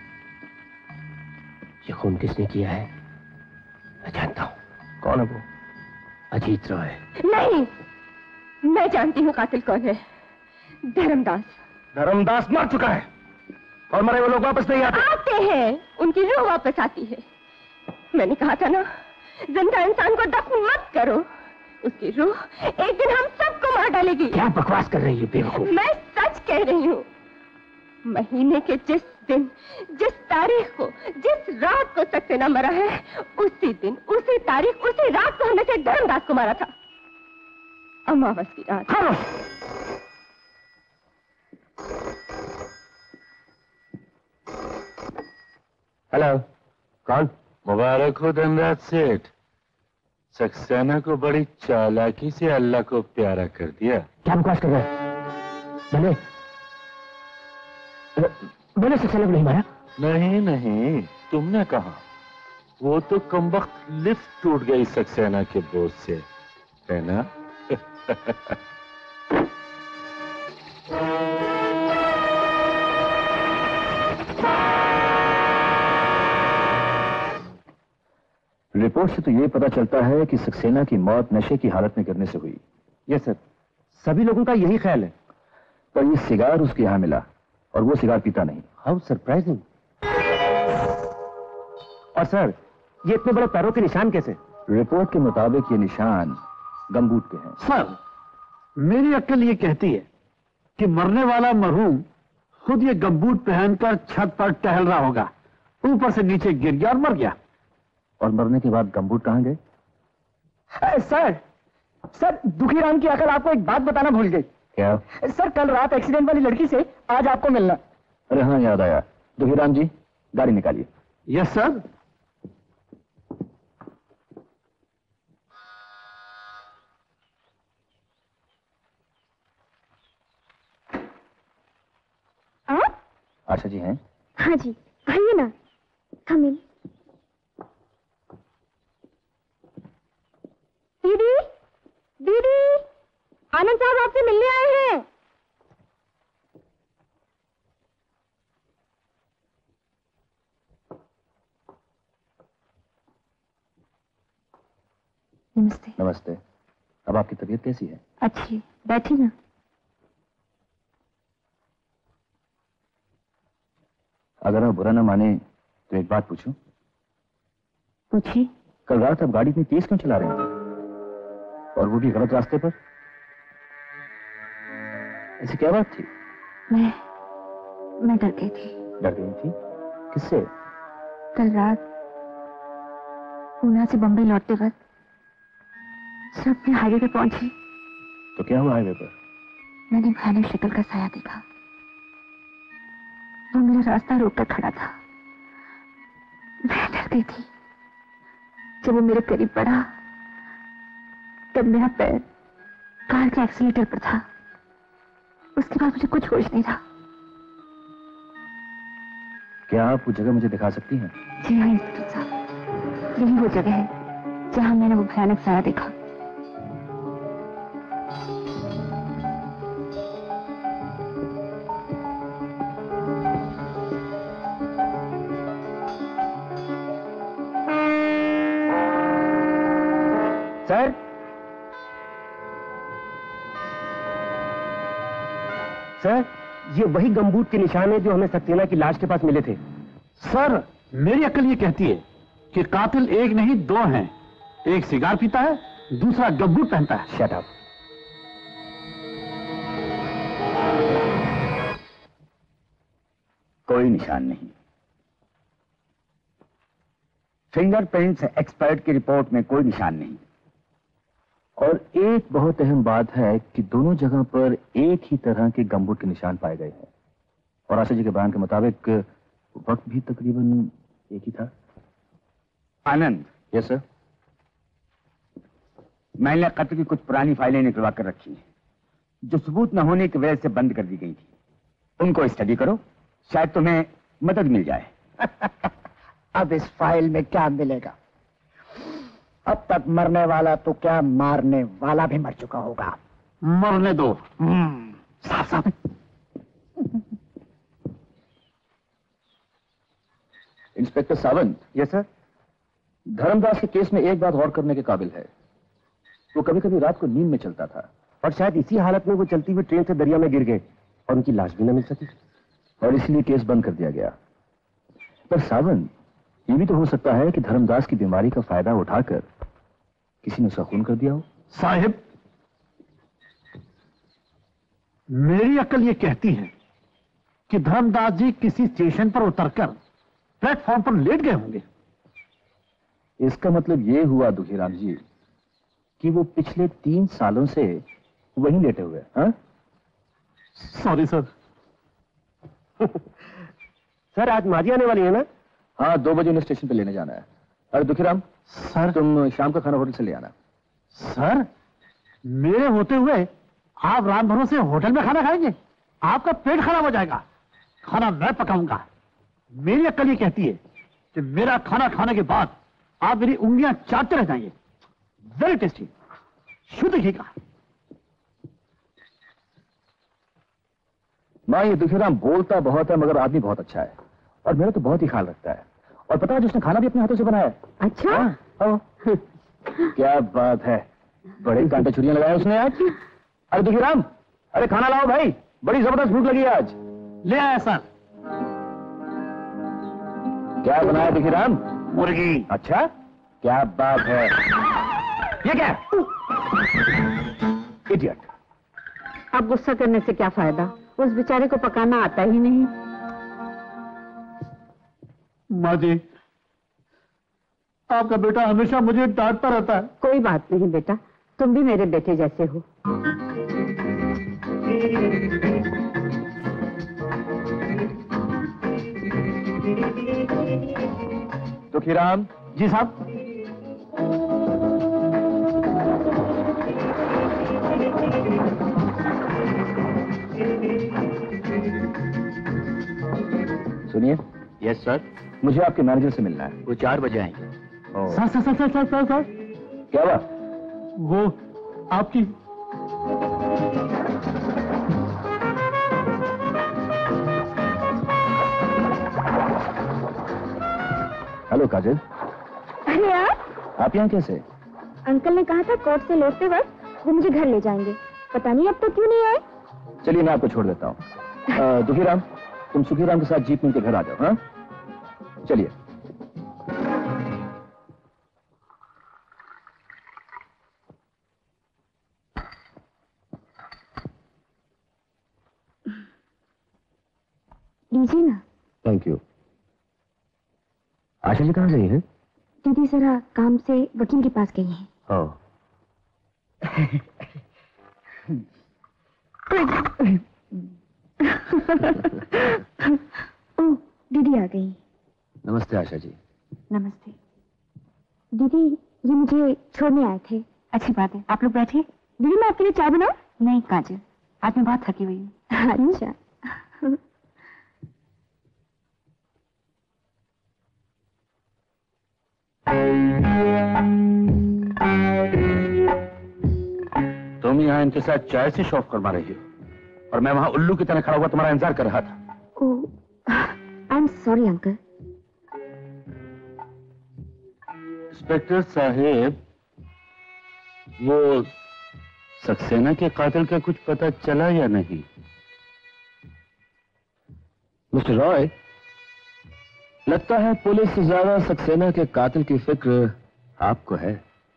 Speaker 10: ये खून किसने किया है मैं जानता हूं।
Speaker 3: कौन है वो?
Speaker 10: अजीत रॉय।
Speaker 5: नहीं, मैं जानती हूँ कातिल कौन है। धर्मदास।
Speaker 3: धर्मदास मर चुका है और मरे हुए लोग वापस नहीं आते।
Speaker 5: आते हैं, उनकी रूह वापस आती है। मैंने कहा था ना, जिंदा इंसान को दफन मत करो।
Speaker 8: उसकी रूह एक दिन हम सबको मार डालेगी।
Speaker 10: क्या बकवास कर रही है बेवकूफ?
Speaker 8: मैं सच कह रही हूँ। महीने के जिस दिन, जिस तारीख को, जिस रात को सक्सेना मरा है, उसी दिन, उसी तारीख, उसी रात को हमने से धर्मदास को मारा था। अमावस की रात। हाँ।
Speaker 10: हेलो, कौन? मुबारक हो धनराज सेठ, सक्सेना को बड़ी चालाकी से अल्लाह को प्यारा कर दिया।
Speaker 3: क्या बकवास कर रहे हैं? मैंने मैंने सक्सेना को नहीं मारा।
Speaker 10: नहीं नहीं, तुमने कहा। वो तो कमबख्त लिफ्ट टूट गई सक्सेना के बोझ से, है ना?
Speaker 6: रिपोर्ट से तो ये पता चलता है कि सक्सेना की मौत नशे की हालत में गिरने से हुई।
Speaker 3: यस सर, सभी लोगों का यही ख्याल है।
Speaker 6: पर ये सिगार उसके यहाँ मिला और वो सिगार पीता नहीं।
Speaker 3: How surprising. और सर, ये इतने बड़े पैरों के निशान कैसे?
Speaker 6: रिपोर्ट के मुताबिक ये निशान गमबूट के हैं।
Speaker 12: सर, मेरी अक्ल ये कहती है कि मरने वाला मरहूम खुद ये गमबूट पहनकर छत पर टहल रहा होगा, ऊपर से नीचे गिर गया और मर गया।
Speaker 6: और मरने के बाद गमबूट कहाँ गए?
Speaker 3: सर, सर दुखी राम की अकल आपको एक बात बताना भूल गई।
Speaker 6: क्या?
Speaker 3: सर, कल रात एक्सीडेंट वाली लड़की से आज आपको मिलना।
Speaker 6: अरे हाँ, याद आया। दुखी राम जी, गाड़ी निकालिए।
Speaker 12: Yes sir.
Speaker 6: आशा जी हैं?
Speaker 8: हाँ जी, आइए ना, कम इन। दीदी, दीदी, आनंद साहब आपसे मिलने आए हैं। नमस्ते।
Speaker 6: नमस्ते। अब आपकी तबीयत कैसी है?
Speaker 8: अच्छी, बैठी ना।
Speaker 6: अगर आप बुरा ना माने तो एक बात पूछूं?
Speaker 8: पूछिए।
Speaker 6: कल रात आप गाड़ी इतनी तेज क्यों चला रहे थे, और वो भी गलत रास्ते पर? ऐसी क्या बात थी?
Speaker 8: मैं मैं डर गई थी।
Speaker 6: डर गई थी? किससे?
Speaker 8: कल रात पूना से बम्बई लौटते वक्त जब मैं हाईवे पे पहुंची
Speaker 6: तो क्या हुआ हाईवे पर?
Speaker 8: मैंने भयानक शक्ल का साया देखा। वो मेरा रास्ता रोक कर खड़ा था। मैं डर गई थी। जब वो मेरे करीब बढ़ा तब मेरा पैर कार के एक्सीलेटर पर था। उसके बाद मुझे कुछ होश नहीं था।
Speaker 6: क्या आप वो जगह मुझे दिखा सकती हैं?
Speaker 8: जी हाँ इंस्पेक्टर साहब, यही वो जगह है जहां मैंने वो भयानक साया देखा।
Speaker 3: सर, सर, ये वही गमबूट के निशान है जो हमें सक्सेना की लाश के पास मिले थे।
Speaker 12: सर, मेरी अक्ल ये कहती है कि कातिल एक नहीं दो हैं। एक सिगार पीता है, दूसरा गमबूट पहनता है।
Speaker 6: Shut up.
Speaker 13: कोई निशान नहीं। फिंगरप्रिंट्स एक्सपर्ट की रिपोर्ट में कोई निशान नहीं।
Speaker 6: और एक बहुत अहम बात है कि दोनों जगह पर एक ही तरह के गमबूट के निशान पाए गए हैं। और आशा जी के बयान के मुताबिक वक्त भी तकरीबन एक ही था।
Speaker 13: आनंद।
Speaker 6: Yes sir.
Speaker 13: मैंने कत्ल की कुछ पुरानी फाइलें निकलवा कर रखी हैं जो सबूत न होने की वजह से बंद कर दी गई थी। उनको स्टडी करो, शायद तुम्हें मदद मिल जाए।
Speaker 3: अब इस फाइल में क्या मिलेगा? अब तक मरने वाला तो क्या, मारने वाला भी मर चुका होगा।
Speaker 12: मरने दो।
Speaker 3: साफ साफ।
Speaker 6: Inspector Sawant.
Speaker 3: Yes sir.
Speaker 6: Dharmdas के केस में एक बात गौर करने के काबिल है। वो कभी कभी रात को नींद में चलता था
Speaker 3: और शायद इसी हालत में वो चलती हुई ट्रेन से दरिया में गिर गए और उनकी लाश भी न मिल सकी
Speaker 6: और इसलिए केस बंद कर दिया गया। पर सावंत, ये भी तो हो सकता है कि धर्मदास की बीमारी का फायदा उठाकर किसी ने उसका खून कर दिया हो।
Speaker 12: साहिब, मेरी अक्ल ये कहती है कि धर्मदास जी किसी स्टेशन पर उतरकर प्लेटफॉर्म पर लेट गए होंगे।
Speaker 6: इसका मतलब ये हुआ दुखीराम जी कि वो पिछले तीन सालों से वहीं लेटे हुए हैं।
Speaker 12: Sorry sir.
Speaker 10: सर आज माजी आने वाली है ना?
Speaker 6: हाँ, दो बजे उन्हें स्टेशन पे लेने जाना है। अरे दुखीराम
Speaker 12: सर,
Speaker 6: तुम शाम का खाना होटल से ले आना।
Speaker 12: सर, मेरे होते हुए आप राम भरोसे होटल में खाना खाएंगे? आपका पेट खराब हो जाएगा। खाना मैं पकाऊंगा। मेरी अक्ल ये कहती है कि मेरा खाना खाने के बाद आप मेरी उंगलियां चाटते रह जाएंगे। वेरी टेस्टी, शुद्ध घी का।
Speaker 6: माँ, ये दुखीराम बोलता बहुत है मगर आदमी बहुत अच्छा है और मेरा तो बहुत ही ख्याल रखता है। और पता है जिसने खाना भी अपने हाथों से बनाया है।
Speaker 5: अच्छा?
Speaker 6: हाँ, क्या बात है, बड़े कांटे छुरियां लगाए उसने आज। अरे दुखीराम, अरे खाना लाओ भाई, बड़ी जबरदस्त भूख लगी है आज।
Speaker 12: ले आया सर।
Speaker 6: क्या बनाया दुखीराम?
Speaker 12: मुर्गी।
Speaker 6: अच्छा, क्या बात है। ये क्या? इडियट।
Speaker 5: अब गुस्सा करने से क्या फायदा, उस बेचारे को पकाना आता ही नहीं।
Speaker 12: माँ जी, आपका बेटा हमेशा मुझे डांटता रहता है।
Speaker 5: कोई बात नहीं बेटा, तुम भी मेरे बेटे जैसे हो।
Speaker 6: दुखीराम
Speaker 12: जी साहब।
Speaker 6: सुनिए।
Speaker 10: Yes sir.
Speaker 6: मुझे आपके मैनेजर से मिलना है।
Speaker 10: वो चार बजे आएंगे।
Speaker 12: Sir sir sir sir sir sir sir
Speaker 6: क्या हुआ?
Speaker 12: वो आपकी
Speaker 6: हेलो काजल।
Speaker 8: अरे आप
Speaker 6: आप यहाँ कैसे?
Speaker 8: अंकल ने कहा था कोर्ट से लौटते वक्त वो मुझे घर ले जाएंगे, पता नहीं अब तो क्यों नहीं आए।
Speaker 6: चलिए मैं आपको छोड़ देता हूँ। दुखीराम, तुम सुखीराम के साथ जीप में उनके घर आ जाओ। हाँ, चलिए।
Speaker 8: लीजिए ना।
Speaker 6: Thank you. आशा जी कहाँ गई है?
Speaker 8: दीदी जरा काम से वकील के पास गई हैं।
Speaker 6: ओह।
Speaker 8: ओह, दीदी आ गई।
Speaker 6: नमस्ते आशा जी।
Speaker 8: नमस्ते दीदी, ये मुझे छोड़ने आए थे।
Speaker 5: अच्छी बात है, आप लोग बैठिए।
Speaker 8: दीदी मैं आपके लिए चाय बनाऊं?
Speaker 5: नहीं काजल, आज मैं बहुत थकी हुई हूँ।
Speaker 8: अच्छा।
Speaker 10: तुम यहाँ इनके साथ चाय से शौक करवा रही हो और मैं वहां उल्लू की तरह खड़ा हुआ तुम्हारा इंतजार कर रहा था।
Speaker 8: Oh, I am sorry uncle.
Speaker 10: Inspector साहेब, वो सक्सेना के कातिल का कुछ पता चला या नहीं?
Speaker 6: मिस्टर रॉय, लगता है पुलिस से ज्यादा सक्सेना के कातिल की फिक्र आपको है।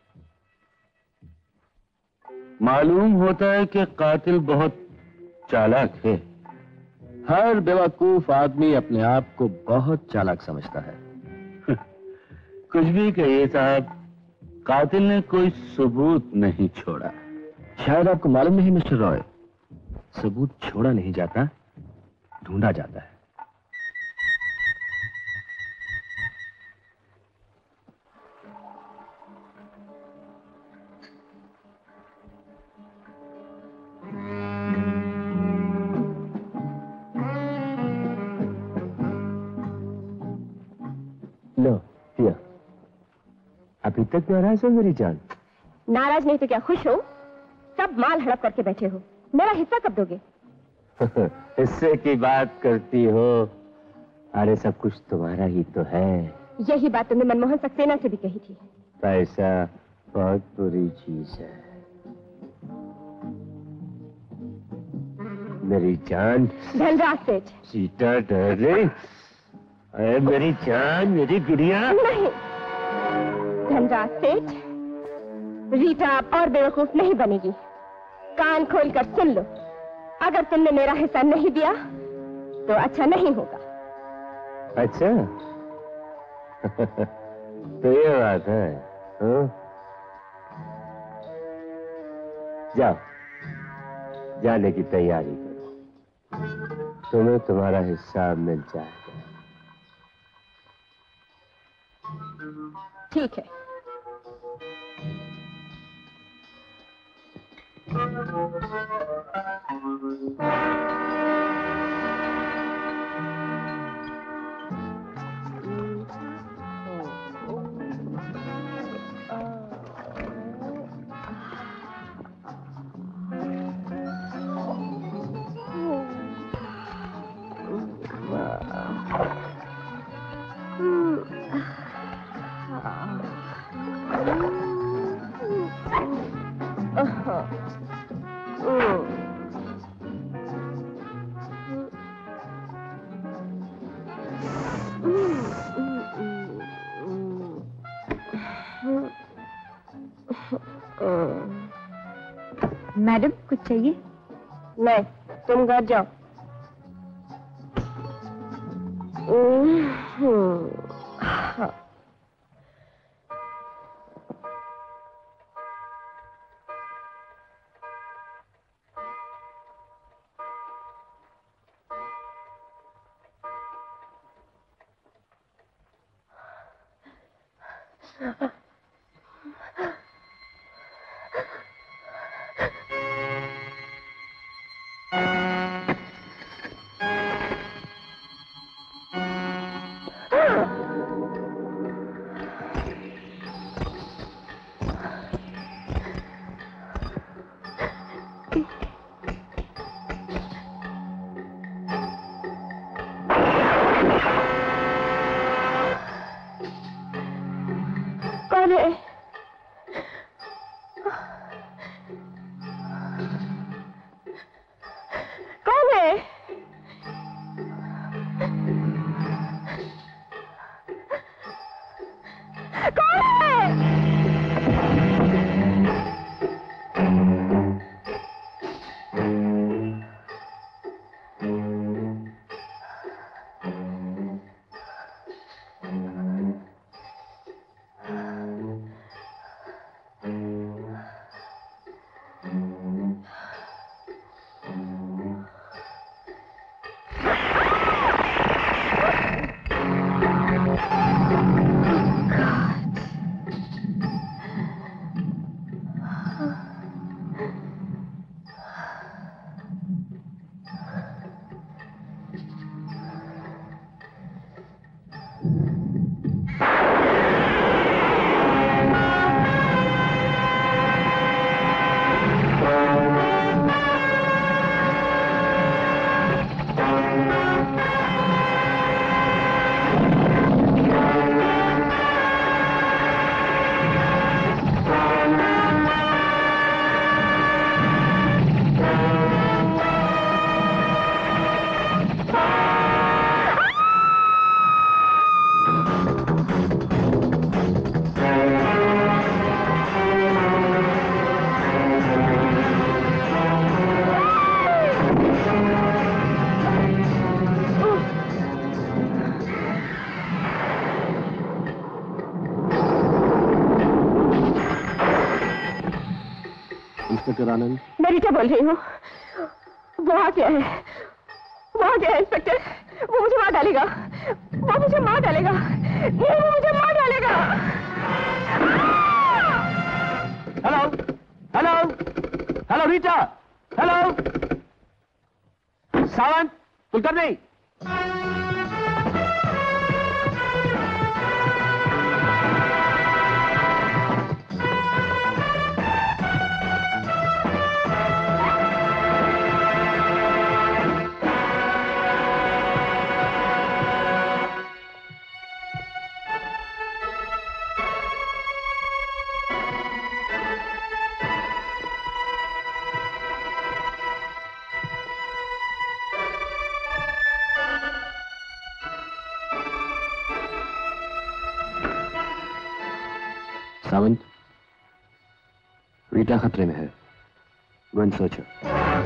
Speaker 10: मालूम होता है कि कातिल बहुत चालाक है।
Speaker 6: हर बेवकूफ आदमी अपने आप को बहुत चालाक समझता है।
Speaker 10: कुछ भी कहिए साहब, कातिल ने कोई सबूत नहीं छोड़ा।
Speaker 6: शायद आपको मालूम नहीं मिस्टर रॉय, सबूत छोड़ा नहीं जाता, ढूंढा जाता है।
Speaker 10: लो पिया। अभी तक नाराज हो मेरी जान?
Speaker 8: नाराज नहीं तो क्या खुश हो? सब माल हड़प करके बैठे हो, मेरा हिस्सा कब दोगे?
Speaker 10: हिस्से की बात करती हो? अरे सब कुछ तुम्हारा ही तो है।
Speaker 8: यही बात तुमने मनमोहन सक्सेना से भी कही थी।
Speaker 10: पैसा बहुत बुरी चीज है मेरी जान।
Speaker 8: धनराज सेठ।
Speaker 10: सीता डार्लिंग, अरे मेरी जान, मेरी गुड़िया।
Speaker 8: नहीं, धनराज सेठ, रीटा और बेवकूफ नहीं बनेगी। कान खोलकर सुन लो, अगर तुमने मेरा हिस्सा नहीं दिया तो अच्छा नहीं होगा।
Speaker 10: अच्छा तो ये बात है, हाँ? जाओ, जाने की तैयारी करो, तुम्हें तुम्हारा हिस्सा मिल जाएगा।
Speaker 8: ठीक है। मैडम कुछ चाहिए? नहीं, तुम घर जाओ। हाँ।
Speaker 6: आनंद,
Speaker 8: मैं रीटा बोल रही हूँ। वहाँ क्या है? वहाँ क्या है इंस्पेक्टर? वो मुझे मार डालेगा। वो मुझे मार डालेगा। नहीं, वो मुझे मार डालेगा।
Speaker 3: Hello, hello, hello Rita, hello, Sawant, Kulkarni.
Speaker 6: Sawant, Rita खतरे में है। Go and search her.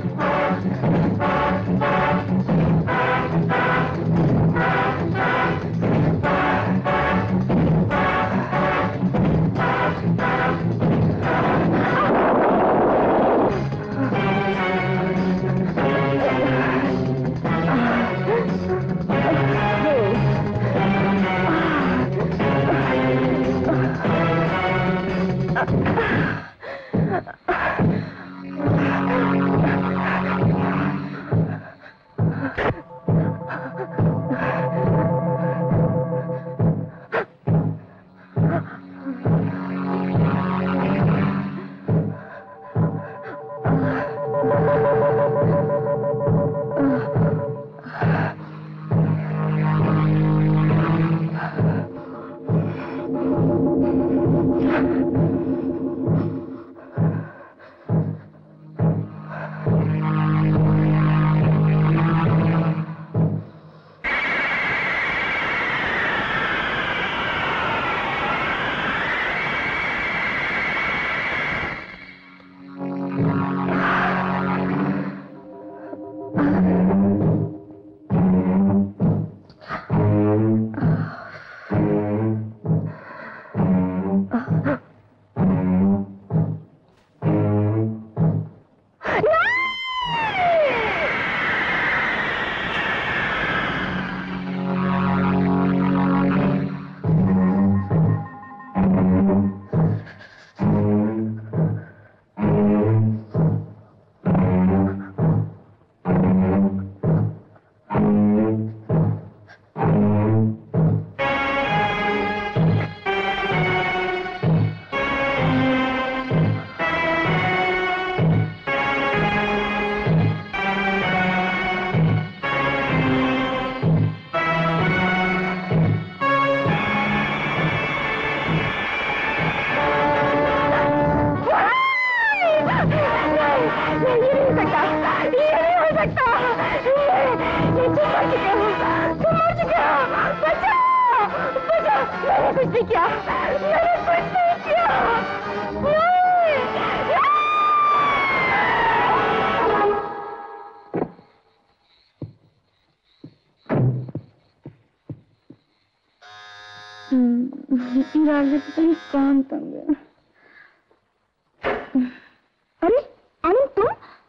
Speaker 8: अरे आनंद, तुम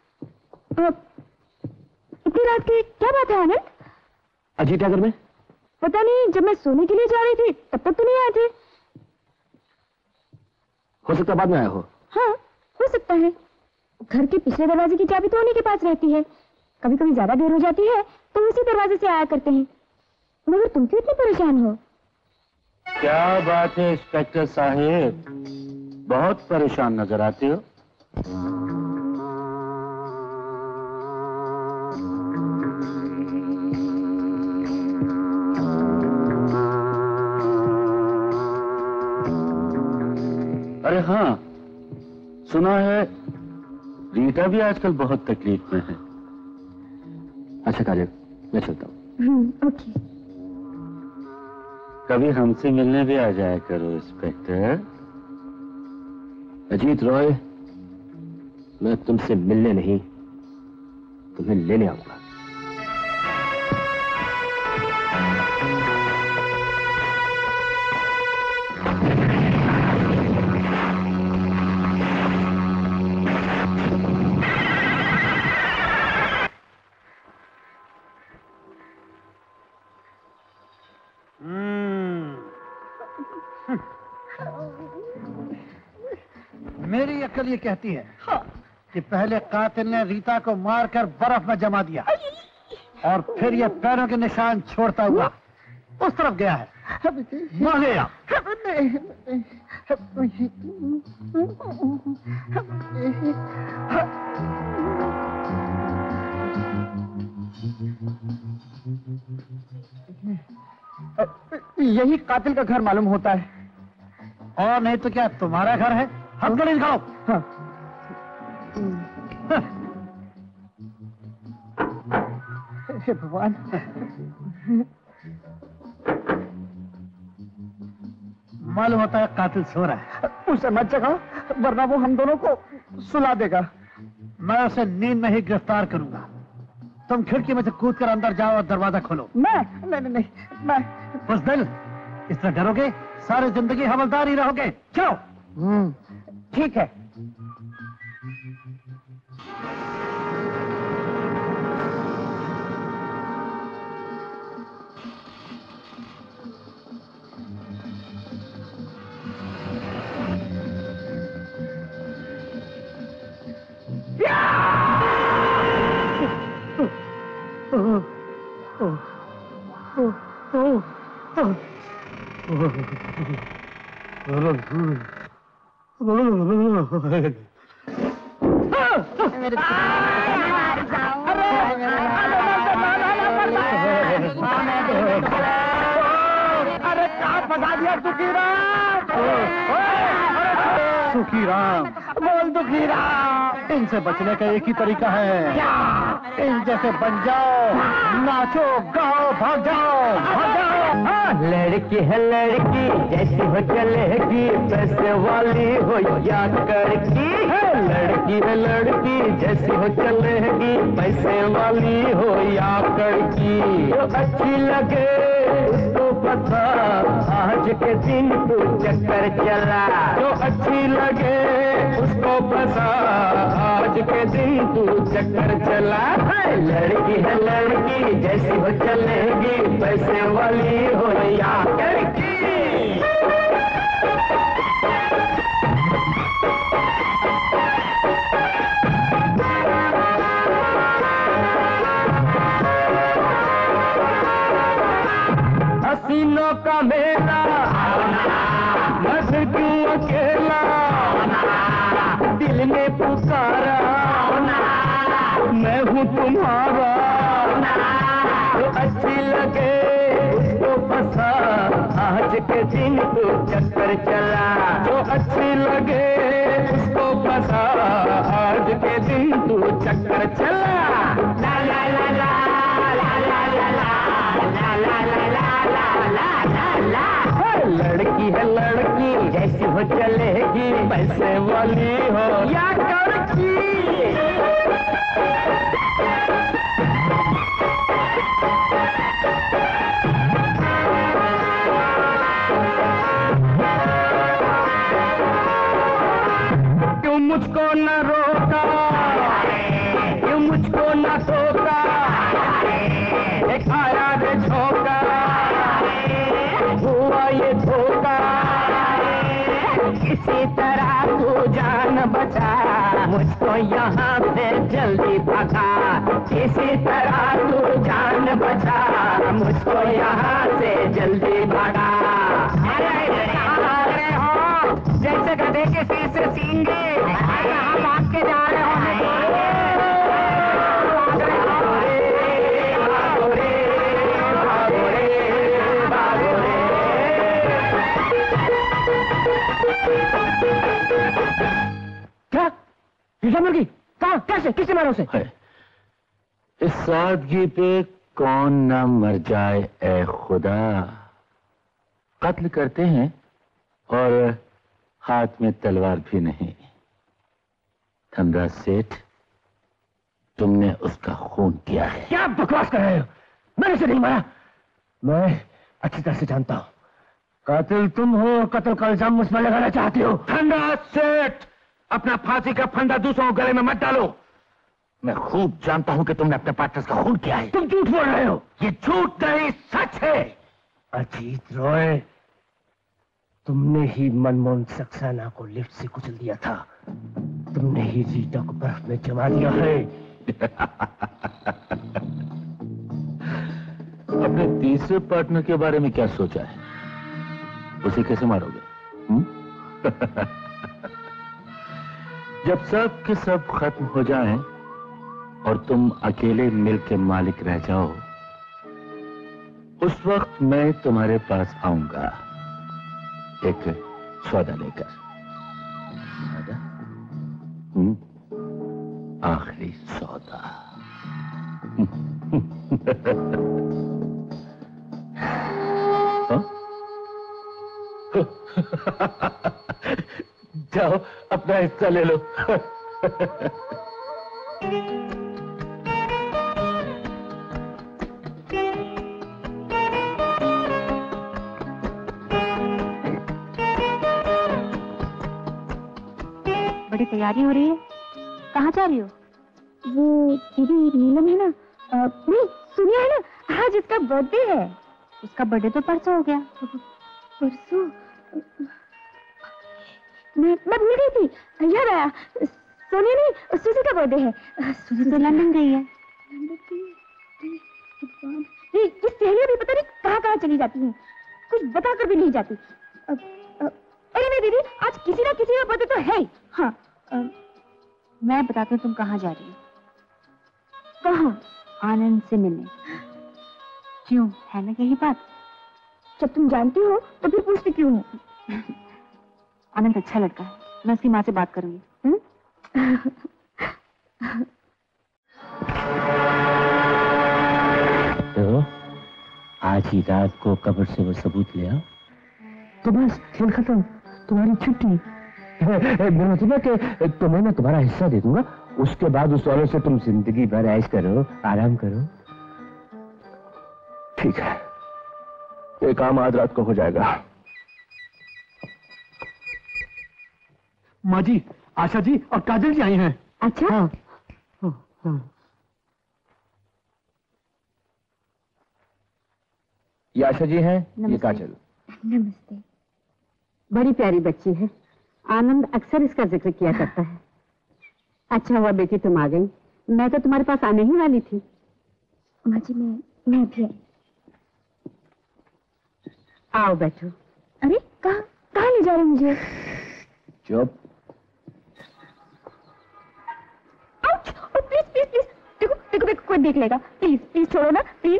Speaker 8: इतनी रात के क्या बात है आनंद?
Speaker 6: अजीत है घर में?
Speaker 8: पता नहीं, जब मैं सोने के लिए जा रही थी तब तक तो नहीं आए थे।
Speaker 6: हो सकता बाद में आया हो।
Speaker 8: हाँ, हो सकता है। घर के पिछले दरवाजे की चाबी तो उन्हीं के पास रहती है। कभी कभी ज्यादा देर हो जाती है तो उसी दरवाजे से आया करते हैं। मगर तुम क्यों इतने परेशान हो?
Speaker 12: क्या बात है इंस्पेक्टर साहब, बहुत परेशान नजर आते हो। अरे हाँ, सुना है रीटा भी आजकल बहुत तकलीफ में है।
Speaker 6: अच्छा काजल, मैं चलता हूँ।
Speaker 8: Hmm, okay.
Speaker 12: कभी हमसे मिलने भी आ जाया करो इंस्पेक्टर।
Speaker 6: अजीत रॉय, मैं तुमसे मिलने नहीं, तुम्हें लेने आऊंगा।
Speaker 12: मेरी अक्ल ये कहती है कि पहले कातिल ने रीता को मारकर बर्फ में जमा दिया और फिर ये पैरों के निशान छोड़ता हुआ उस तरफ गया है। वहां गया।
Speaker 3: यही कातिल का घर मालूम होता है।
Speaker 12: और नहीं तो क्या तुम्हारा घर है? हथकड़ी दिखाओ।
Speaker 3: हाँ। हे भगवान।
Speaker 12: मालूम होता है कातिल सो रहा है।
Speaker 3: उसे मत जगाओ वरना वो हम दोनों को सुला देगा।
Speaker 12: मैं उसे नींद में ही गिरफ्तार करूंगा। तुम खिड़की में से कूद कर अंदर जाओ और दरवाजा खोलो।
Speaker 3: मैं नहीं नहीं नहीं मैं
Speaker 12: बुज़दिल, इस तरह डरोगे सारी जिंदगी हवलदार ही रहोगे। चलो।
Speaker 3: ठीक है।
Speaker 2: अरे कहाँ फंसा दिया सुखीराम?
Speaker 12: सुखीराम
Speaker 2: बोल सुखीराम।
Speaker 12: इनसे बचने का एक ही तरीका है।
Speaker 2: क्या?
Speaker 12: इन जैसे बन जाओ, नाचो गाओ, भाग जाओ, भाग जाओ।
Speaker 4: लड़की है लड़की जैसी हो चलेगी, पैसे वाली हो या करकी। लड़की है लड़की जैसी हो चलेगी, पैसे वाली हो या करकी। जो अच्छी लगे उसको फंसा, आज के दिन तू चक्कर चला। जो अच्छी लगे उसको फंसा, आज के दिन तू चक्कर चला। लड़की है लड़की जैसी हो चलेगी, पैसे वाली हो या करकी। हसीनों का मेला मैं फिर क्यों अकेला, दिल ने पुकारा मैं हूँ तुम्हारा। जो अच्छी लगे उसको फंसा, आज के दिन तू चक्कर चला। जो अच्छी लगे उसको फंसा, आज के दिन तू चक्कर चला। ला ला ला ला ला ला ला ला ला ला ला ला। लड़की है लड़की जैसी हो चलेगी, पैसे वाली हो या करकी। क्यों मुझको न रोका, क्यों मुझको न टोका, एक आया रे झोंका, हुआ ये धोखा। किसी तरह तू जान बचा, मुझको यहाँ से जल्दी भगा। किसी तरह तू जान बचा, मुझको यहाँ से जल्दी भगा। अरे अरे हो जैसे गधे के सिर से सींगे, कहाँ भाग के जा रहे हो?
Speaker 3: क्या? शीशा मिल गई? कहाँ? कैसे? किसने मारा उसे?
Speaker 6: इस सादगी पे कौन ना मर जाए ए खुदा। कत्ल करते हैं और हाथ में तलवार भी नहीं। धनराज सेठ, तुमने उसका खून किया है।
Speaker 3: क्या बकवास कर रहे हो? मैंने उसे नहीं मारा। मैं अच्छी तरह से जानता हूँ कातिल तुम हो और कत्ल का इल्जाम मुझ पर लगाना चाहते हो।
Speaker 6: धनराज सेठ, अपना फांसी का फंदा दूसरों के गले में मत डालो। मैं खूब जानता हूं कि तुमने अपने पार्टनर्स का खून किया है।
Speaker 3: तुम झूठ बोल रहे हो।
Speaker 6: ये झूठ नहीं, सच है।
Speaker 3: अजीत रॉय, तुमने ही मनमोहन सक्सेना को लिफ्ट से कुचल दिया था। तुमने ही रीटा को बर्फ में जमा दिया है।
Speaker 6: अपने तीसरे पार्टनर के बारे में क्या सोचा है? उसे कैसे मारोगे? जब सब के सब खत्म हो जाएं और तुम अकेले मिल के मालिक रह जाओ, उस वक्त मैं तुम्हारे पास आऊंगा एक सौदा लेकर। हम्म, आखिरी सौदा। हाँ?
Speaker 10: जाओ अपना हिस्सा ले लो।
Speaker 8: बड़ी तैयारी हो रही है, कहाँ जा रही हो? वो दीदी नीलम है ना, आ, नहीं सुनिए है ना, आज इसका बर्थडे है। उसका बर्थडे तो परसों हो गया। परसों? मैं मैं भूल गई थी, याद आया, सोनिया नहीं सुजी का बर्थडे है। सुजी तो लंदन गई है। ये ये सहेलियां भी पता नहीं कहाँ कहाँ चली जाती हैं, कुछ बता कर भी नहीं जाती। अरे नहीं दीदी, आज किसी ना किसी का बर्थडे तो है ही। हाँ आ, मैं बताती हूँ तुम कहाँ जा रही हो। कहाँ? आनंद से मिलने। क्यों, है ना यही बात? जब तुम जानती हो तो फिर पूछती क्यों हो? आनंद अच्छा लड़का है, मैं उसकी माँ से बात करूंगी।
Speaker 10: तो आज ही रात को कब्र से वो सबूत ले आओ, तो बस खेल खत्म, तुम्हारी छुट्टी। मेरा मतलब कि तुम्हें मैं तुम्हारा हिस्सा दे दूंगा, उसके बाद उस वालों से तुम जिंदगी भर ऐश करो, आराम करो।
Speaker 7: ठीक है, ये काम आज रात को हो जाएगा।
Speaker 12: माँ जी, आशा जी और काजल जी आई हैं।
Speaker 5: अच्छा?
Speaker 12: हाँ, हाँ, हाँ।
Speaker 6: ये आशा जी हैं, ये काजल।
Speaker 5: नमस्ते। बड़ी प्यारी बच्ची है, आनंद अक्सर इसका जिक्र किया करता है। अच्छा हुआ बेटी तुम आ गई, मैं तो तुम्हारे पास आने ही वाली थी।
Speaker 8: माँ जी मैं मैं भी।
Speaker 5: आओ बैठो।
Speaker 8: अरे कहाँ कहाँ ले जा रहे मुझे?
Speaker 6: चुप।
Speaker 8: प्लीज प्लीज प्लीज, देखो देखो देखो कोई देख लेगा, प्लीज प्लीज छोड़ो ना प्लीज।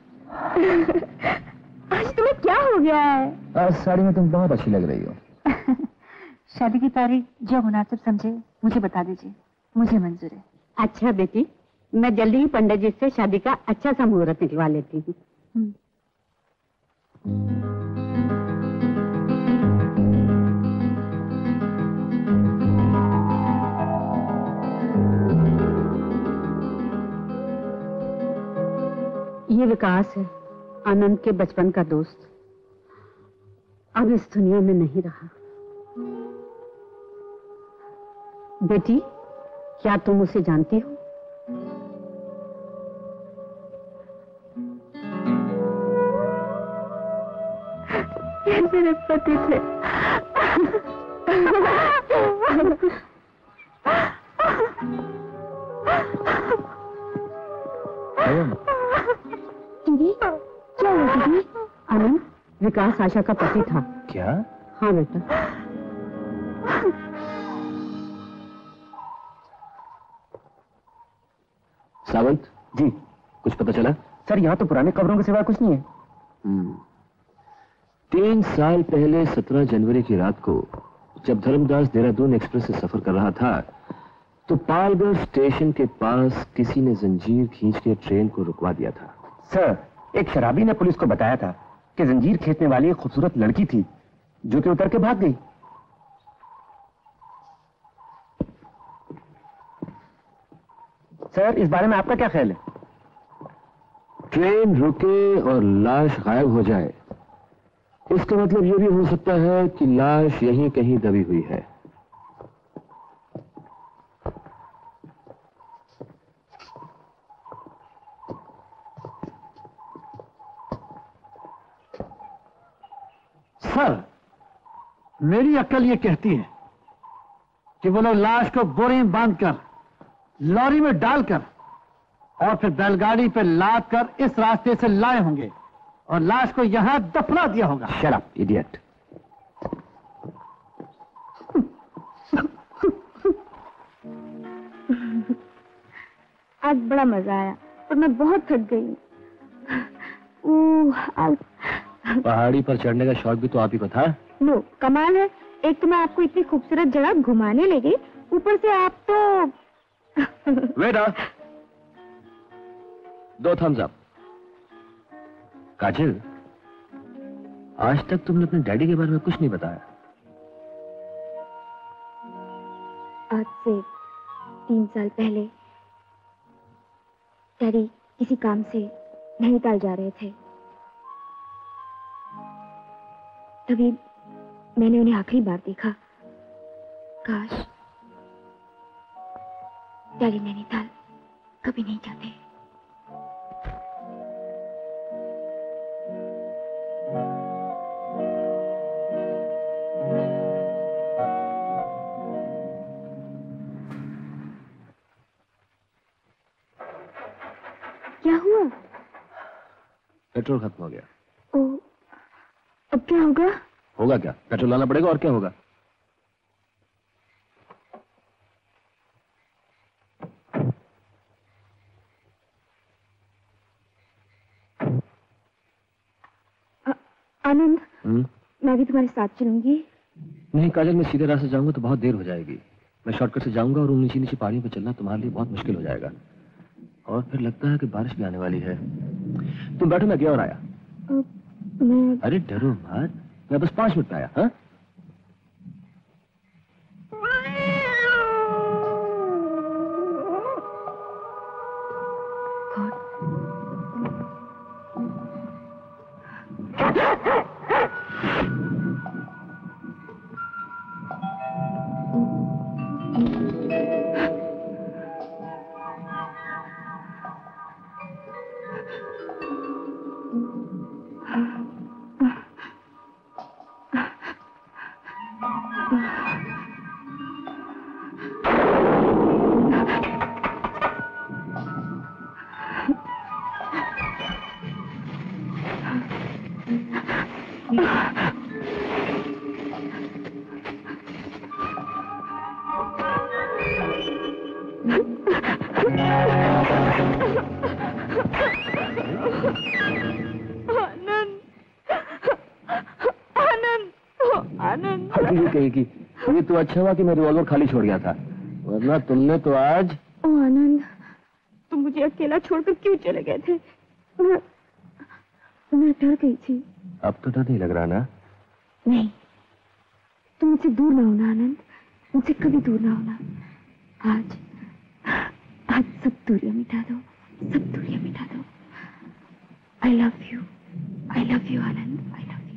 Speaker 8: आज तुम्हें क्या हो गया है?
Speaker 6: आज साड़ी में तुम बहुत अच्छी लग रही हो।
Speaker 8: शादी की तारीख जो मुनासिब समझे मुझे बता दीजिए, मुझे मंजूर है।
Speaker 5: अच्छा बेटी, मैं जल्दी ही पंडित जी से शादी का अच्छा सा मुहूर्त निकलवा लेती हूँ। ये विकास है, आनंद के बचपन का दोस्त, अब इस दुनिया में नहीं रहा। बेटी, क्या तुम उसे जानती हो?
Speaker 8: ये मेरे पति थे।
Speaker 5: दीदी, क्या हुआ दीदी? आनंद, विकास आशा का पति था।
Speaker 6: क्या?
Speaker 5: हाँ बेटा।
Speaker 6: सावंत जी, कुछ पता चला?
Speaker 13: सर, यहाँ तो पुराने कब्रों के सिवा कुछ नहीं है।
Speaker 6: हम्म। तीन साल पहले सत्रह जनवरी की रात को जब धर्मदास देहरादून एक्सप्रेस से सफर कर रहा था तो पालगढ़ स्टेशन के पास किसी ने जंजीर खींच के ट्रेन को रुकवा दिया था।
Speaker 13: सर, एक शराबी ने पुलिस को बताया था कि जंजीर खींचने वाली एक खूबसूरत लड़की थी जो कि उतर के भाग गई। सर, इस बारे में आपका क्या ख्याल है?
Speaker 6: ट्रेन रुके और लाश गायब हो जाए, इसका मतलब यह भी हो सकता है कि लाश यहीं कहीं दबी हुई है।
Speaker 12: सर, मेरी अक्ल ये कहती है कि वो लोग लाश को बोरी में बांधकर लॉरी में डालकर और फिर बैलगाड़ी पे लाद कर इस रास्ते से लाए होंगे और लाश को यहां दफना दिया होगा।
Speaker 6: Shut up, idiot.
Speaker 8: आज बड़ा मजा आया पर मैं बहुत थक गई।
Speaker 6: पहाड़ी पर चढ़ने का शौक भी तो आप ही को था।
Speaker 8: लो, कमाल है, एक तो मैं आपको इतनी खूबसूरत जगह घुमाने ले गई, ऊपर से आप तो
Speaker 6: वेट, दो थम्स अप। काजल, आज तक तुमने अपने डैडी के बारे में कुछ नहीं बताया।
Speaker 8: आज से तीन साल पहले डैडी किसी काम से नैनीताल जा रहे थे। तभी मैंने उन्हें आखिरी बार देखा। काश डैडी नैनीताल कभी नहीं जाते। क्या हुआ?
Speaker 6: पेट्रोल खत्म हो गया।
Speaker 8: ओ, अब क्या होगा?
Speaker 6: होगा क्या, पेट्रोल लाना पड़ेगा और क्या होगा।
Speaker 8: आनंद,
Speaker 6: हम्म?
Speaker 8: मैं भी तुम्हारे साथ चलूंगी।
Speaker 6: नहीं काजल, मैं सीधे रास्ते जाऊंगा तो बहुत देर हो जाएगी। मैं शॉर्टकट से जाऊंगा और उन नीचे नीचे पहाड़ियों पर चलना तुम्हारे लिए बहुत मुश्किल हो जाएगा। और फिर लगता है कि बारिश भी आने वाली है। तुम बैठो, मैं गया और आया।
Speaker 8: मैं...
Speaker 6: अरे डरो मत, मैं बस पांच मिनट में आया। हाँ ये तो अच्छा हुआ कि मैं रिवॉल्वर खाली छोड़ गया था, वरना तुमने तो आज...
Speaker 8: ओ आनंद, तुम मुझे अकेला छोड़कर क्यों चले गए थे? मैं, मैं डर गई थी।
Speaker 6: अब तो डर नहीं लग रहा ना?
Speaker 8: नहीं, तुम मुझसे दूर ना होना आनंद, मुझसे कभी दूर ना होना। आज आज सब दूरियां मिटा दो, सब दूरियां मिटा दो। I love you, I love you Anand, I love you.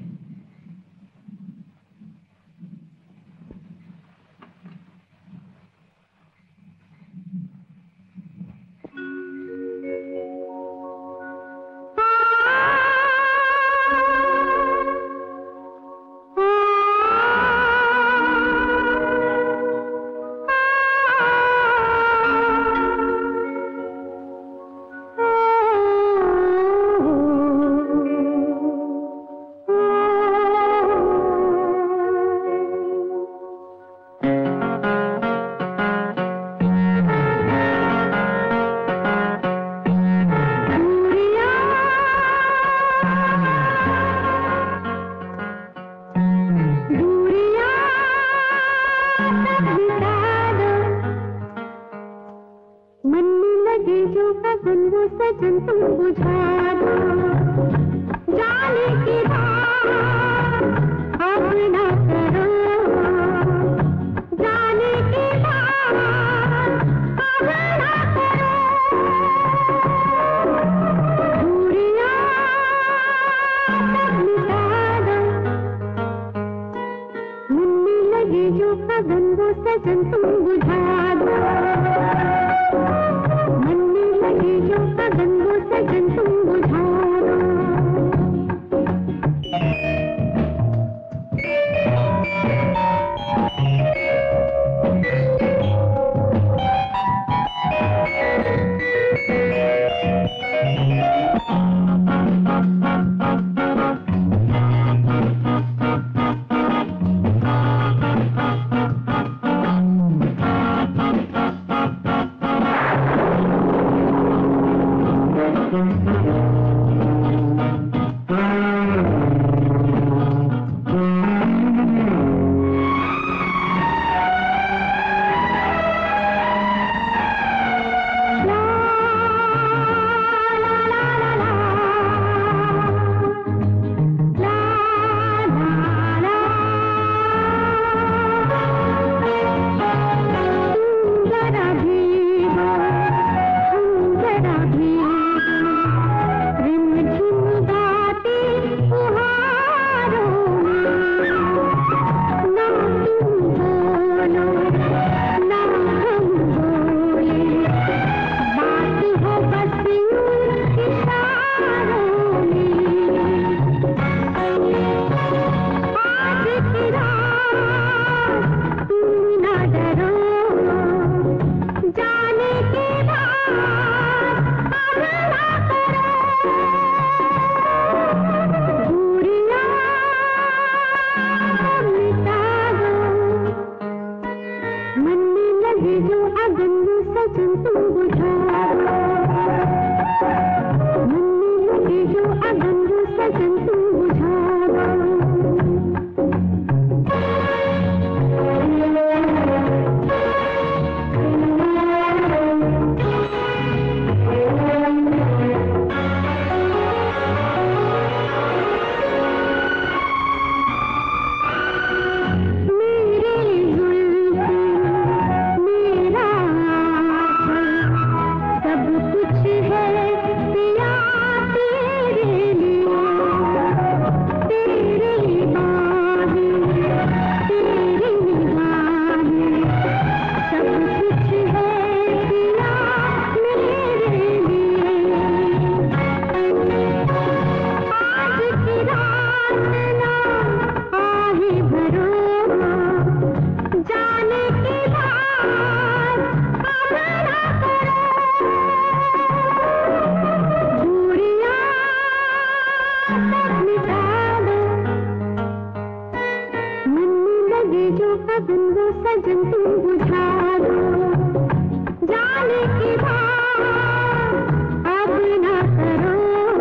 Speaker 2: सजन तुम बुझा दो, जाने की बात अब ना करो,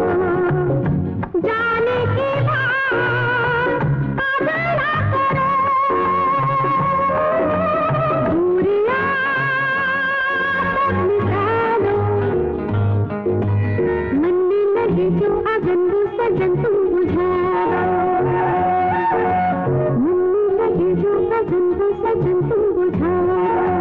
Speaker 2: जाने की बात अब ना करो, दूरियां सब मिटा दो, मन में लगे जो अगन वो सजन तुम बुझा दो, मन में लगे जो अगन वो सजन तुम बुझा दो।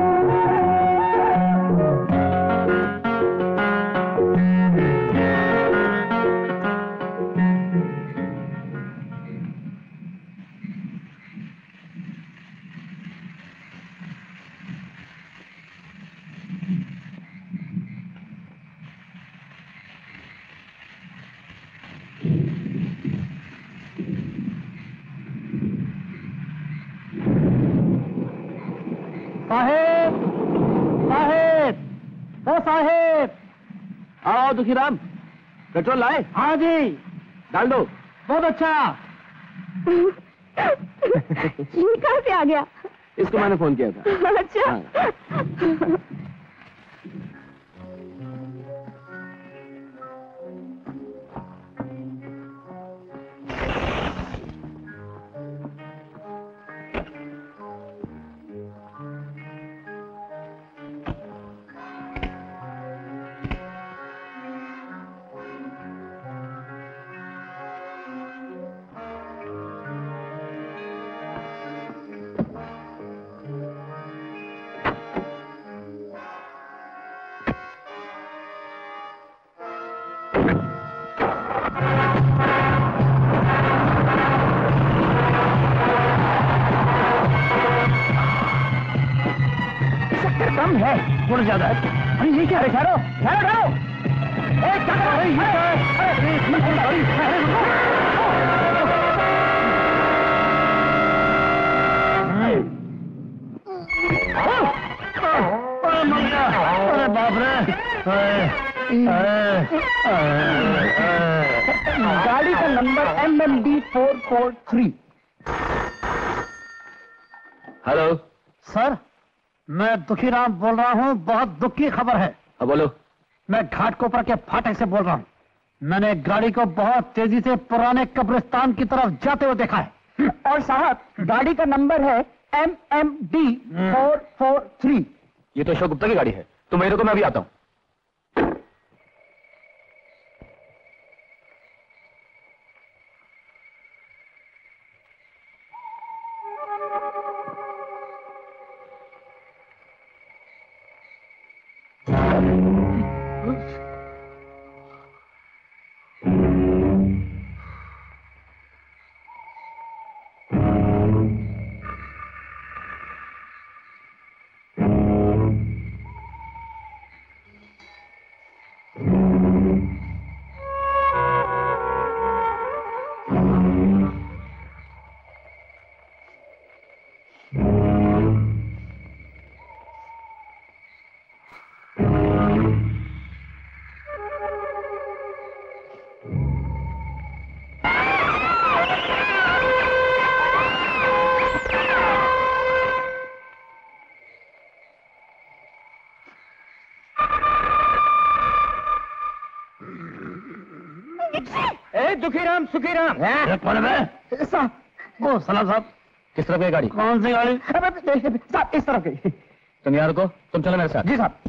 Speaker 12: साहेब, साहेब, ओ साहेब,
Speaker 6: आओ दुखीराम, पेट्रोल लाए?
Speaker 12: हाँ जी,
Speaker 6: डाल दो।
Speaker 12: बहुत अच्छा।
Speaker 8: ये कहाँ से आ गया?
Speaker 6: इसको मैंने फोन किया था।
Speaker 8: अच्छा।
Speaker 6: हाँ।
Speaker 12: कम है, थोड़ा ज्यादा है। अरे ये क्या है? ठहरो, ठहरो, ठहरो। ए, क्या कर रही है? अरे, अरे, अरे, अरे बाप रे! गाड़ी का number M M D four four three.
Speaker 6: Hello
Speaker 12: sir, मैं दुखीराम बोल रहा हूँ। बहुत दुख की खबर है।
Speaker 6: हाँ बोलो।
Speaker 12: मैं घाटकोपर के फाटक से बोल रहा हूँ। मैंने गाड़ी को बहुत तेजी से पुराने कब्रिस्तान की तरफ जाते हुए देखा है। और साहब, गाड़ी का नंबर है M M D four four three.
Speaker 6: ये तो अशोक गुप्ता की गाड़ी है। तुम मेरे को, मैं अभी आता हूँ।
Speaker 12: दुखीराम, सुखीराम। कौन है? साहब, वो सलाम साहब।
Speaker 6: किस तरफ की गाड़ी?
Speaker 12: कौन सी गाड़ी? साहब, इस तरफ की।
Speaker 6: तुम यार को, तुम चलो मेरे साथ।
Speaker 12: जी साहब।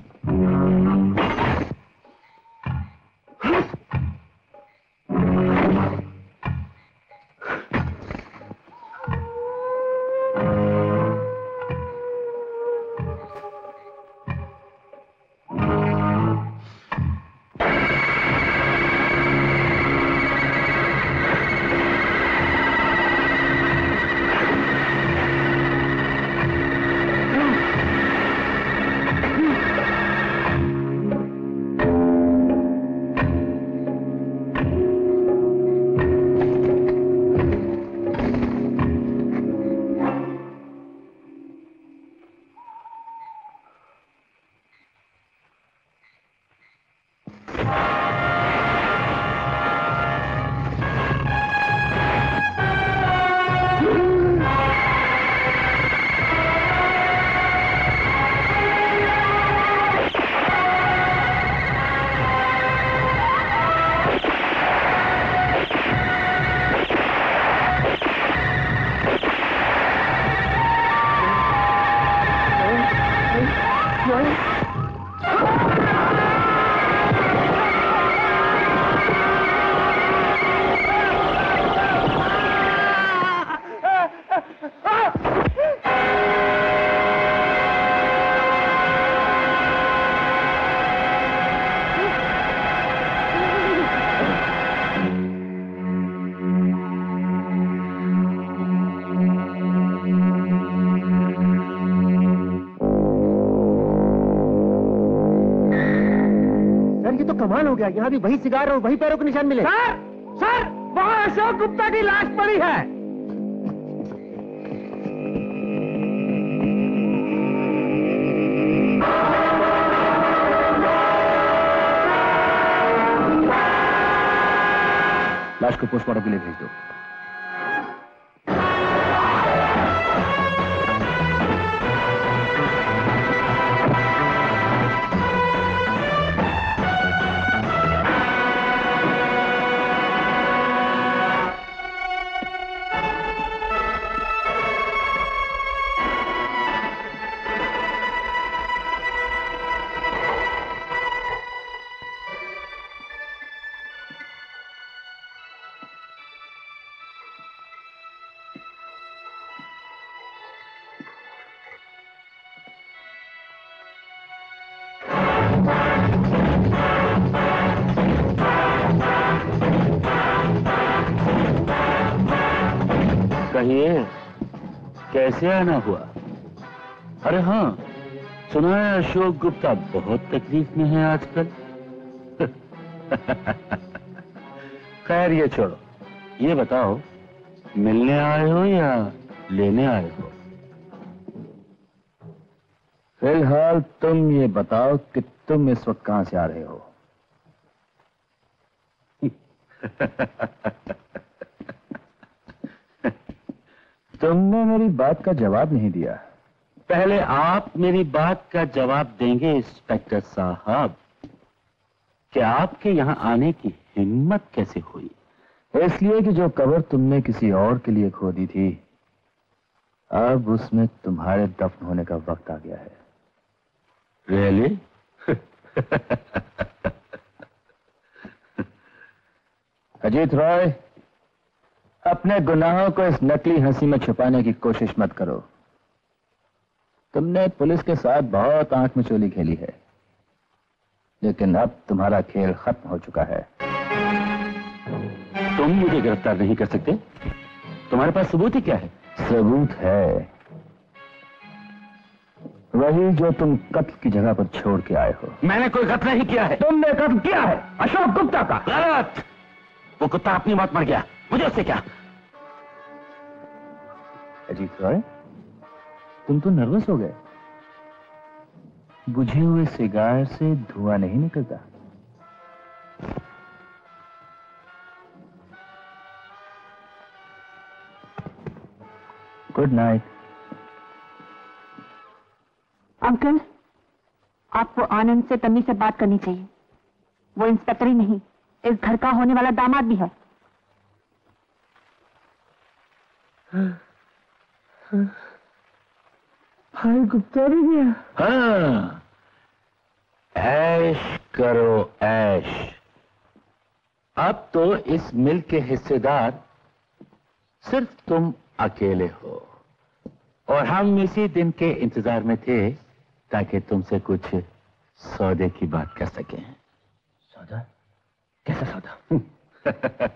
Speaker 3: कमाल हो गया, यहाँ भी वही सिगार और वही पैरों के निशान मिले।
Speaker 12: सर, सर, वहाँ अशोक गुप्ता की लाश पड़ी है।
Speaker 6: लाश को पोस्टमार्टम के लिए भेज दो।
Speaker 10: कहिए, कैसे आना हुआ? अरे हाँ, सुना है अशोक गुप्ता बहुत तकलीफ में है आजकल। खैर ये छोड़ो, ये बताओ मिलने आए हो या लेने आए हो?
Speaker 6: फिलहाल तुम ये बताओ कि तुम इस वक्त कहां से आ रहे हो? तुमने मेरी बात का जवाब नहीं दिया।
Speaker 10: पहले आप मेरी बात का जवाब देंगे इंस्पेक्टर साहब कि आपके यहाँ आने की हिम्मत कैसे हुई?
Speaker 6: इसलिए कि जो कब्र तुमने किसी और के लिए खोदी थी, अब उसमें तुम्हारे दफन होने का वक्त आ गया है।
Speaker 10: Really?
Speaker 6: अजीत रॉय, अपने गुनाहों को इस नकली हंसी में छुपाने की कोशिश मत करो। तुमने पुलिस के साथ बहुत आंख मिचोली खेली है, लेकिन अब तुम्हारा खेल खत्म हो चुका है।
Speaker 10: तुम मुझे गिरफ्तार नहीं कर सकते? तुम्हारे पास सबूत ही क्या है?
Speaker 6: सबूत है वही जो तुम कत्ल की जगह पर छोड़ के आए हो।
Speaker 10: मैंने कोई कत्ल नहीं किया है।
Speaker 6: तुमने कत्ल किया है अशोक गुप्ता का।
Speaker 10: गलत। वो कुत्ता अपनी मौत मर गया, मुझे उससे क्या?
Speaker 6: अजीत रॉय, तुम तो नर्वस हो गए। बुझे हुए सिगार से धुआं नहीं निकलता। Good night.
Speaker 8: अंकल, आपको आनंद से तमीज से बात करनी चाहिए। वो इंस्पेक्टर ही नहीं, इस घर का होने वाला दामाद भी है।
Speaker 10: भाई गुप्ता भी गया। हाँ, ऐश करो ऐश। अब तो इस मिल के हिस्सेदार सिर्फ तुम अकेले हो, और हम इसी दिन के इंतजार में थे ताकि तुमसे कुछ सौदे की बात कर सकें।
Speaker 6: सौदा? कैसा सौदा?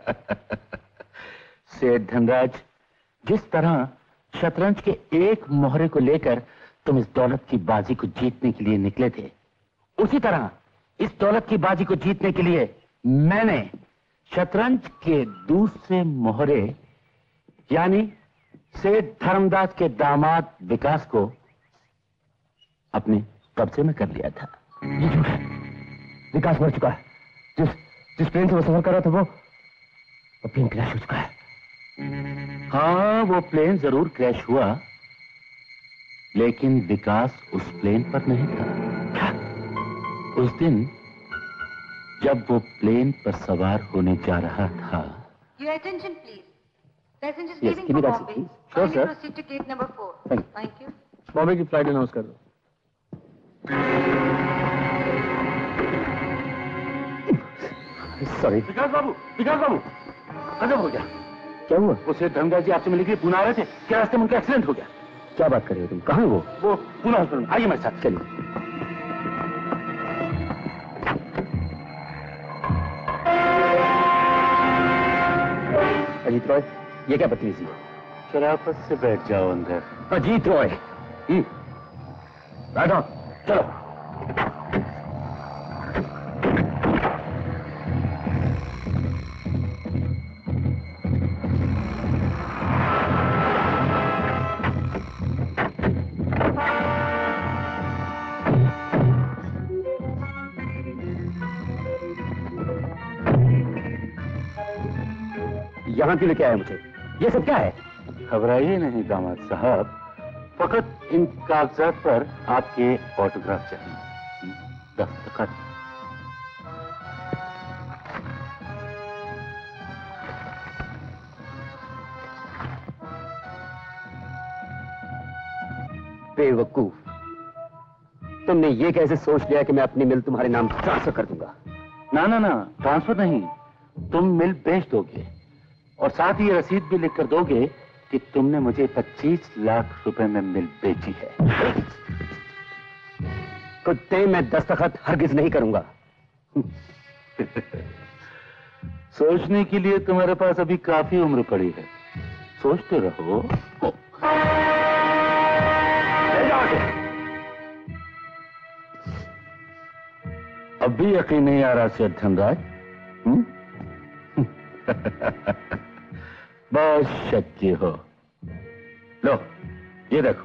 Speaker 10: सेठ धनराज, जिस तरह शतरंज के एक मोहरे को लेकर तुम इस दौलत की बाजी को जीतने के लिए निकले थे, उसी तरह इस दौलत की बाजी को जीतने के लिए मैंने शतरंज के दूसरे मोहरे यानी सेठ धर्मदास के दामाद विकास को अपने कब्जे में कर लिया था।
Speaker 6: ये झूठ है। विकास मर चुका है। जिस जिस प्लेन से वो सफर कर रहा था वो वो प्लेन क्रैश हो चुका है।
Speaker 10: हाँ, वो प्लेन जरूर क्रैश हुआ, लेकिन विकास उस प्लेन पर नहीं था। क्या? उस दिन जब वो प्लेन पर सवार होने जा रहा था।
Speaker 14: Your attention, please. Passengers
Speaker 6: Yes,
Speaker 14: leaving
Speaker 6: give me
Speaker 14: for
Speaker 6: that
Speaker 14: Bombay.
Speaker 6: seat, please. Sure,
Speaker 14: Kindly
Speaker 6: sir.
Speaker 14: proceed to gate number four.
Speaker 6: Thank you.
Speaker 14: Thank you.
Speaker 11: Bombay की फ्लाइट अनाउंस कर दो।
Speaker 6: सॉरी।
Speaker 10: विकास बाबू, विकास बाबू, गजब हो गया।
Speaker 6: क्या हुआ?
Speaker 10: वो सेठ धर्मदास जी आपसे मिलने के लिए पुणे आ रहे थे, क्या रास्ते में उनका एक्सीडेंट हो गया।
Speaker 6: क्या बात कर रहे हो तुम? कहाँ है वो?
Speaker 10: वो पुणे हॉस्पिटल में। आइए मेरे साथ।
Speaker 6: चलिए। अजीत रॉय, ये क्या बदतमीजी है?
Speaker 10: शराफत से बैठ जाओ अंदर।
Speaker 6: अजीत रॉय, बैठो, चलो।
Speaker 3: यहाँ क्यों लेके आए मुझे? ये सब क्या है?
Speaker 10: घबराइए नहीं दामाद साहब, फकत इन कागजात पर आपके ऑटोग्राफ चाहिए, दस्तखत।
Speaker 3: बेवकूफ, तुमने ये कैसे सोच लिया कि मैं अपनी मिल तुम्हारे नाम ट्रांसफर कर दूंगा?
Speaker 10: ना ना ना, ट्रांसफर नहीं, तुम मिल बेच दोगे और साथ ही रसीद भी लिखकर दोगे कि तुमने मुझे पच्चीस लाख रुपए में मिल बेची है।
Speaker 3: कुत्ते, मैं दस्तखत हरगिज नहीं करूंगा।
Speaker 10: सोचने के लिए तुम्हारे पास अभी काफी उम्र पड़ी है, सोचते रहो। अब भी यकीन नहीं आ रहा सेठ धनराज? बहुत शक्ति हो। लो ये देखो।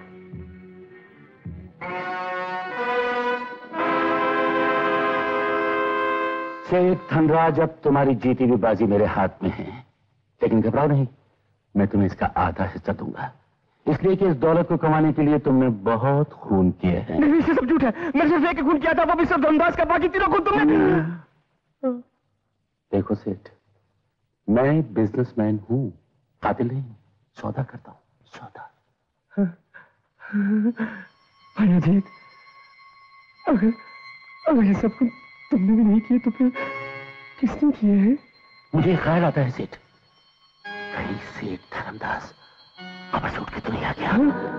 Speaker 10: सेठ धनराज, अब तुम्हारी जीती हुई बाजी मेरे हाथ में है, लेकिन घबराओ नहीं, मैं तुम्हें इसका आधा हिस्सा दूंगा, इसलिए कि इस दौलत को कमाने के लिए तुमने बहुत खून किए हैं।
Speaker 3: नहीं, ये सब झूठ है। मैंने सिर्फ एक खून किया था, वो भी सिर्फ धर्मदास का, बाकी तीनों खून तुमने।
Speaker 10: देखो सेठ, मैं बिजनेसमैन हूँ, कातिल नहीं, सौदा करता हूँ, सौदा।
Speaker 3: भाई अजीत, अगर अगर ये सब कुछ तुमने भी नहीं किए तो फिर किसने किए हैं?
Speaker 10: मुझे ख्याल आता है सेठ, कहीं सेठ धर्मदास अब सूट के तो नहीं आ गया?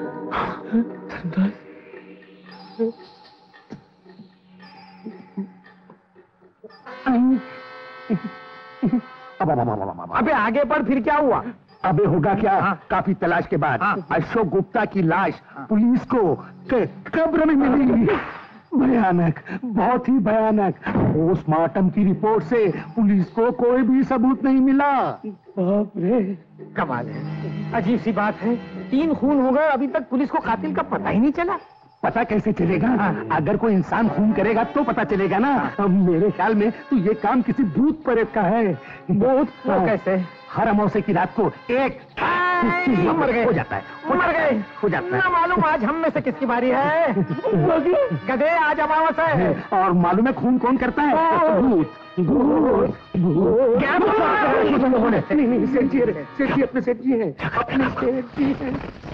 Speaker 12: अबे आगे बढ़, फिर क्या हुआ? अबे होगा क्या? हाँ। काफी तलाश के बाद हाँ। अशोक गुप्ता की लाश हाँ। पुलिस को कब्र में मिली। भयानक, बहुत ही भयानक। पोस्टमार्टम की रिपोर्ट से पुलिस को कोई भी सबूत नहीं मिला।
Speaker 3: बाप रे,
Speaker 12: कमाल है, अजीब सी बात है, तीन खून हो गए, अभी तक पुलिस को कातिल का पता ही नहीं चला। पता कैसे चलेगा? अगर कोई इंसान खून करेगा तो पता चलेगा ना। मेरे ख्याल में तो ये काम किसी भूत प्रेत का है। भूत कैसे? हर अमावस्या की रात को एक मर गए हो जाता है, मर गए हो जाता है। मालूम आज हम में से किसकी बारी है? गधे, आज अमावस्या है। और मालूम है खून कौन करता है? भूत। क्या नहीं नहीं, सेठ जी है, सेठ जी अपने सेठ जी है, अपने सेठ जी है।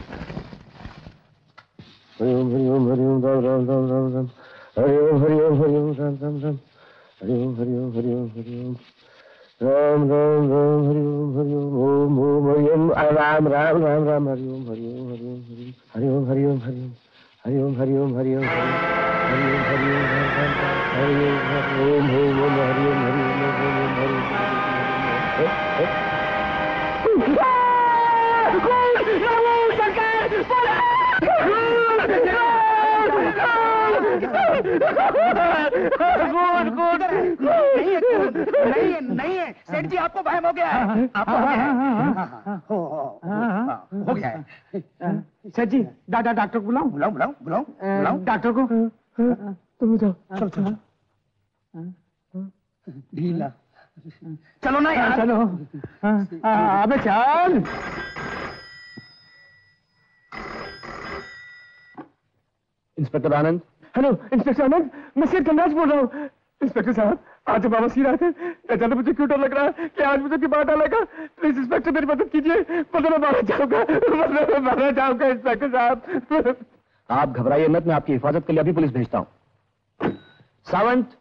Speaker 10: हरिओम हरिओम हरिओम राम राम राम राम राम, हरिओम हरिओम हरिओम राम राम राम, हरिओम हरिओम हरिओम हरिओम राम राम राम, हरिओम हरिओम ओम ओम हरिओम राम राम राम राम, हरिओम हरिओम हरिओम हरिओम हरिओम हरिओम हरिओम हरिओम हरिओम हरिओम हरिओम राम राम हरिओम ओम ओम हरिओम हरिओम
Speaker 12: नहीं है, नहीं है सेठ जी, आपको वहम हो गया है, आपको हो गया है, हो गया है। सेठ जी, दादा डॉक्टर को बुलाऊं? बुलाऊं बुलाऊं बुलाऊं बुलाऊं डॉक्टर को। तुम जाओ, चलो चलो, ढीला चलो ना यार, चलो। अबे चल।
Speaker 3: Inspector Anand. Hello inspector Anand, मैं सेठ धनराज बोल रहा हूँ। इंस्पेक्टर साहब, आज बाबा सी रहे थे, अचानक मुझे क्यों डर लग रहा है कि आज मुझे की बात डालेगा। प्लीज इंस्पेक्टर मेरी मदद कीजिए, वरना मैं मारा जाऊंगा, वरना मैं मारा जाऊंगा इंस्पेक्टर साहब।
Speaker 6: आप घबराइए मत, मैं आपकी हिफाजत के लिए अभी पुलिस भेजता हूँ। सावंत,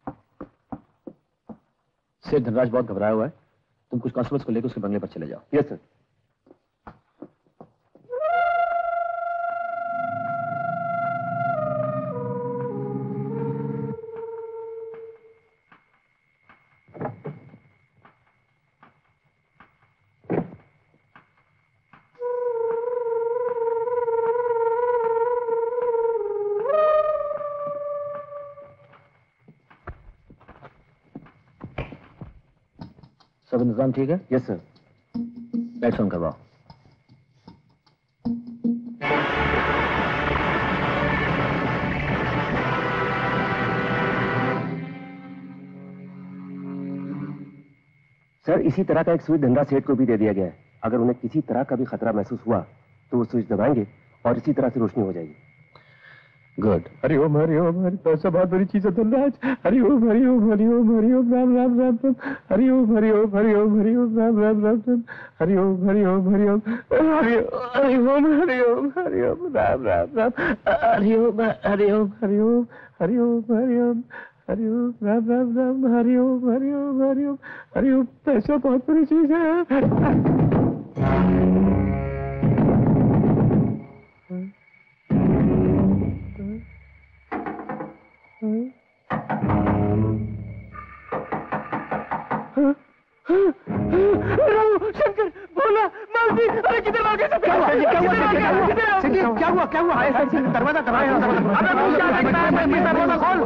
Speaker 6: सेठ धनराज बहुत घबराया हुआ है, तुम कुछ कांस्टेबल्स को लेकर उसके बंगले पर चले जाओ।
Speaker 3: Yes sir.
Speaker 6: सब इंतजाम ठीक है?
Speaker 3: Yes sir.
Speaker 6: लाइट्स ऑन करवाओ।
Speaker 3: सर, इसी तरह का एक स्विच धनराज सेठ को भी दे दिया गया है। अगर उन्हें किसी तरह का भी खतरा महसूस हुआ तो वो स्विच दबाएंगे और इसी तरह से रोशनी हो जाएगी।
Speaker 10: गुड। हरि ओम हरि ओम हरि, पैसा बहुत बड़ी चीज है धनराज। हरि ओम हरि ओम हरि ओम हरि ओम राम राम राम राम। हरि ओम हरि ओम हरि ओम हरि ओम राम राम राम राम। हरि ओम हरि ओम हरि ओम हरि हरि ओम हरि ओम हरि ओम राम राम राम। हरि ओम हरि ओम हरि ओम हरि ओम हरि ओम हरि ओम राम राम राम। हरि ओम हरि ओम हरि ओम हरि ओम। पैसा बहुत बड़ी चीज है। शंकर बोला मालती, अरे किधर भाग गए सब? क्या हुआ क्या हुआ क्या हुआ क्या हुआ? दरवाजा दरवाजा दरवाजा खोल।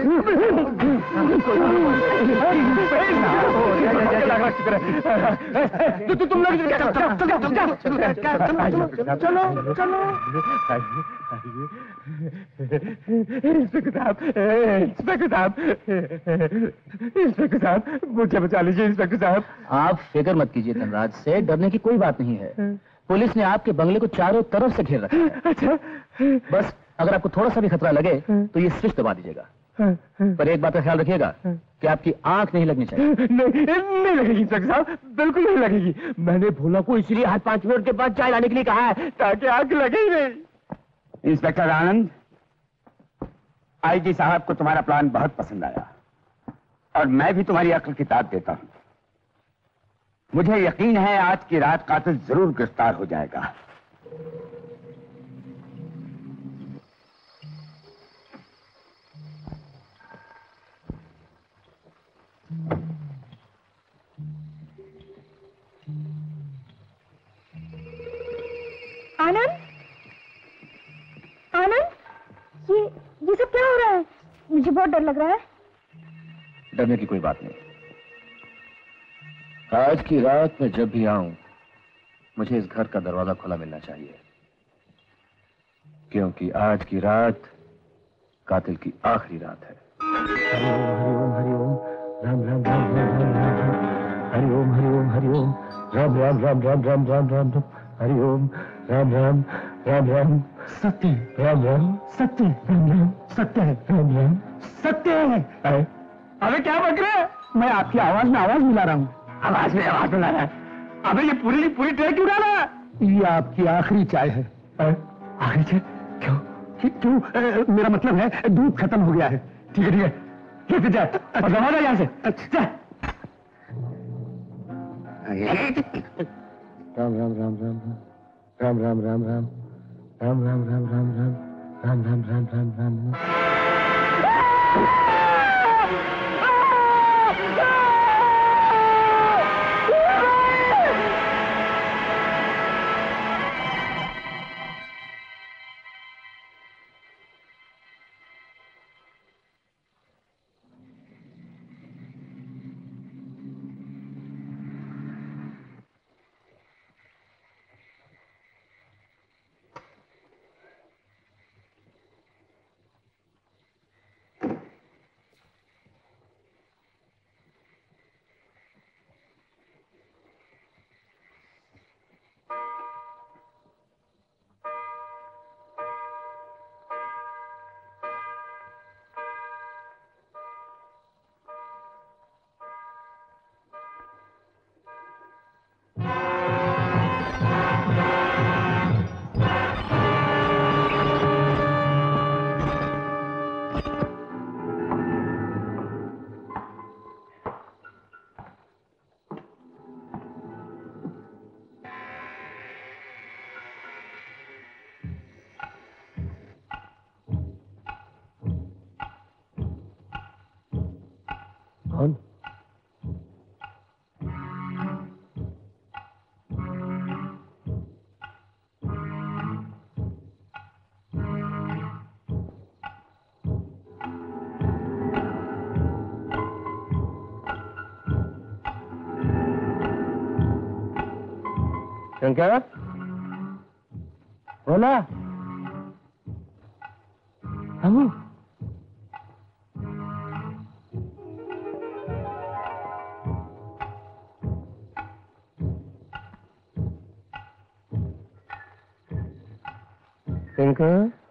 Speaker 10: तू तुम लोग चलो चलो। इंस्पेक्टर साहब इंस्पेक्टर साहब इंस्पेक्टर साहब मुझे बचा लीजिए इंस्पेक्टर साहब।
Speaker 6: आप फिक्र मत कीजिए धनराज से, डरने की कोई बात नहीं है। पुलिस ने आपके बंगले को चारों तरफ से घेर रखा है।
Speaker 10: अच्छा,
Speaker 6: बस अगर आपको थोड़ा सा भी खतरा लगे तो ये स्विच दबा दीजिएगा। पर एक बात का ख्याल रखिएगा कि आपकी आंख नहीं लगनी चाहिए।
Speaker 10: नहीं नहीं लगेगी इंस्पेक्टर साहब, बिल्कुल नहीं लगेगी। मैंने भोला को इसलिए आज पांच मिनट के बाद चाय लाने के लिए कहा है ताकि आंख लगे ही नहीं।
Speaker 13: इंस्पेक्टर आनंद, आईजी साहब को तुम्हारा प्लान बहुत पसंद आया और मैं भी तुम्हारी अक्ल की दाद देता हूं। मुझे यकीन है आज की रात कातिल जरूर गिरफ्तार हो जाएगा।
Speaker 8: आनंद, आनंद, ये ये सब क्या हो रहा है? मुझे बहुत डर लग रहा है।
Speaker 6: डरने की कोई बात नहीं। आज की रात में जब भी आऊं मुझे इस घर का दरवाजा खुला मिलना चाहिए, क्योंकि आज की रात कातिल की आखिरी रात है।
Speaker 10: हरि ओम हरि ओम राम राम राम राम राम। हरि ओम हरि ओम हरि ओम राम राम राम राम राम राम राम। हरि ओम राम राम राम राम। सत्य राम राम सत्य राम राम सत्य राम राम सत्य। अबे क्या बक रहे हैं? मैं आपकी आवाज में आवाज मिला रहा हूँ। आवाज में आवाज मिला रहा है? अबे ये पूरी पूरी ट्रे क्यों डाला है? ये आपकी आखिरी चाय है। आखिरी चाय? क्यों क्यों? ए, मेरा मतलब है दूध खत्म हो गया है। ठीक है ठीक है, लेके जा और दबा दे यहाँ से। अच्छा राम राम राम राम राम राम राम राम राम राम राम राम राम राम राम राम राम राम राम। कौन? शंकर बोला हम इनको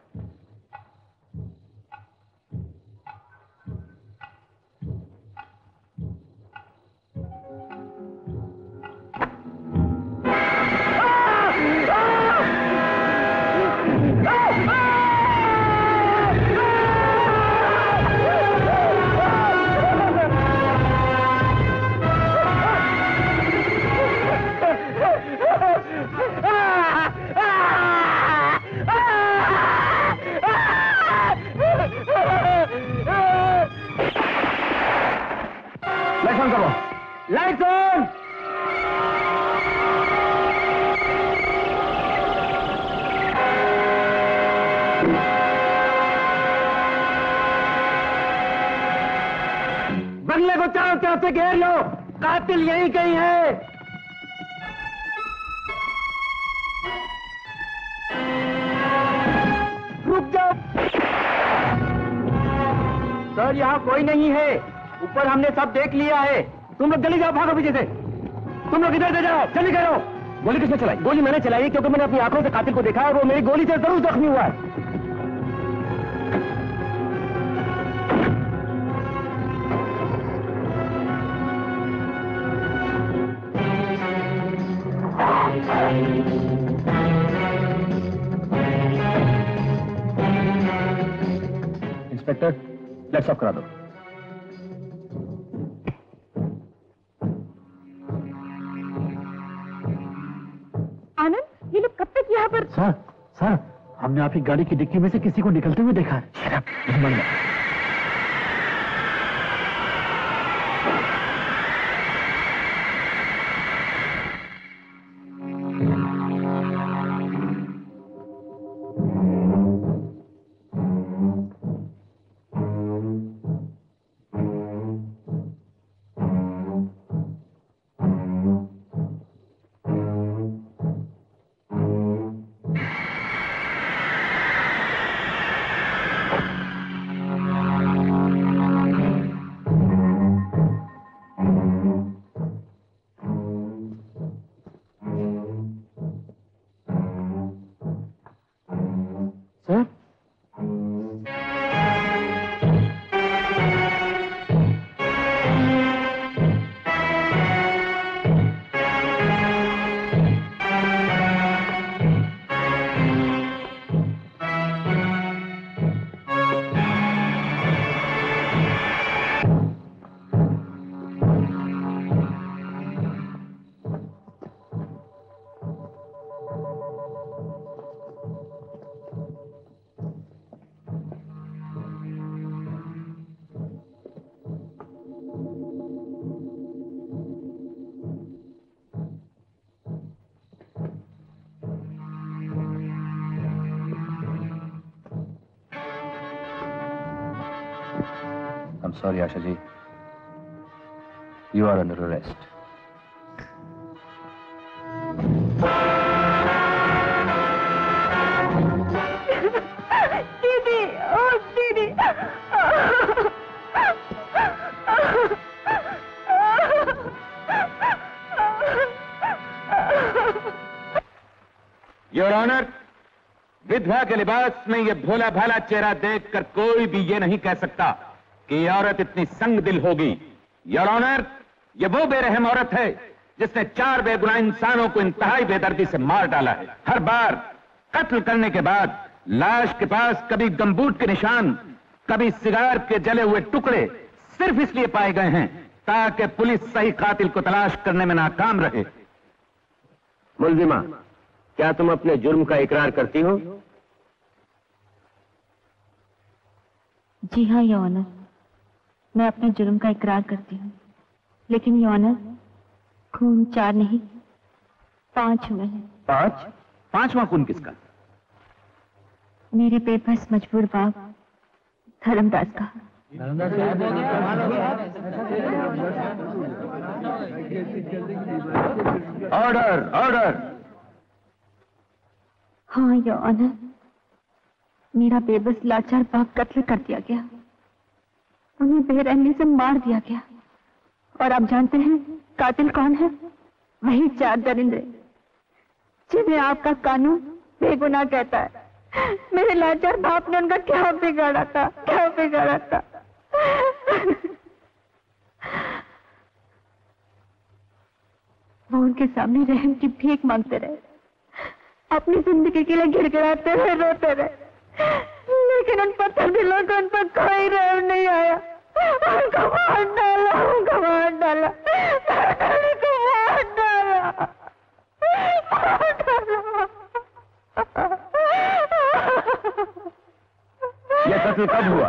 Speaker 3: से घेर लो, कातिल यहीं कहीं है। रुक जाओ सर, यहाँ कोई नहीं है। ऊपर हमने सब देख लिया है। तुम लोग जल्दी जाओ, भागो पीछे से। तुम लोग इधर से जाओ, जल्दी करो। गोली किसने चलाई? गोली मैंने चलाई क्योंकि मैंने अपनी आंखों से कातिल को देखा है और वो मेरी गोली से जरूर जख्मी हुआ है।
Speaker 6: इंस्पेक्टर, लाइट्स ऑफ करा दो।
Speaker 8: आनंद, ये लोग कब तक यहाँ पर?
Speaker 12: सर, सर, हमने आपकी गाड़ी की डिक्की में से किसी को निकलते हुए देखा है।
Speaker 6: Sorry, Asha ji. You are under arrest.
Speaker 8: दीदी, ओ दीदी।
Speaker 13: योर ऑनर, विधवा के लिबास में ये भोला भाला चेहरा देखकर कोई भी ये नहीं कह सकता कि ये औरत इतनी संग दिल होगी। योर ऑनर, ये वो बेरहम औरत है जिसने चार बेगुनाह इंसानों को इंतहाई बेदर्दी से मार डाला है। हर बार कत्ल करने के बाद लाश के पास कभी गमबूट के निशान, कभी सिगार के जले हुए टुकड़े सिर्फ इसलिए पाए गए हैं ताकि पुलिस सही कातिल को तलाश करने में नाकाम रहे।
Speaker 10: मुलजिमा, क्या तुम अपने जुर्म का इकरार करती हो?
Speaker 8: जी हाँ, योर ऑनर, मैं अपने जुर्म का इकरार करती हूँ, लेकिन योर ऑनर, खून चार नहीं पांच हुए हैं।
Speaker 13: पांच? पांचवा खून किसका?
Speaker 8: मेरे बेबस मजबूर बाप धर्मदास का।
Speaker 13: Order, order.
Speaker 8: हाँ योर ऑनर, मेरा बेबस लाचार बाप कत्ल कर दिया गया, उन्हें बेरहमी से मार दिया गया। और आप जानते हैं कातिल कौन है? वही चार दरिंदे जिन्हें आपका कानून बेगुनाह कहता है। मेरे लाचार बाप ने उनका क्या बिगाड़ा था, क्या बिगाड़ा था। वो उनके सामने रहम की भीख मांगते रहे, अपनी जिंदगी के लिए गिड़गिड़ाते रहे, रोते रहे, लेकिन उन पत्थर दिलों को उन पर कोई रहम नहीं आया। उनको मार डाला, उनको मार डाला, उनको मार डाला, मार डाला।
Speaker 13: यह कत्ल कब हुआ?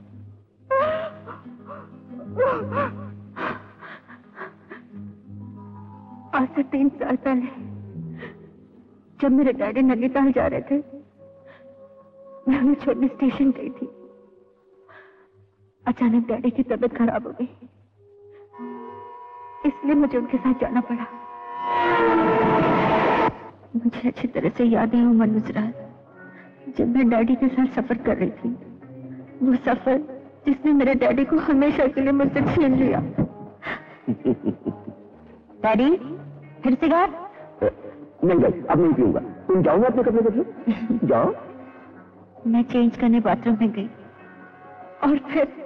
Speaker 8: आज से तीन साल पहले जब मेरे डैडी नैनीताल जा रहे थे, मैं उन्हें छोड़ने स्टेशन गई थी। अचानक डैडी की तबीयत खराब हो गई, इसलिए मुझे उनके साथ जाना पड़ा। मुझे अच्छी तरह से याद है वो मनोज रात जब मैं डैडी के साथ सफर कर रही थी, वो सफर जिसने मेरे डैडी को हमेशा के लिए मुझसे छीन लिया। डैडी, फिर सिगार?
Speaker 13: नहीं भाई, अब नहीं पीऊंगा। तुम जाओ अपने कपड़े बदलो, जाओ।
Speaker 8: मैं चेंज करने बाथरूम में गई और फिर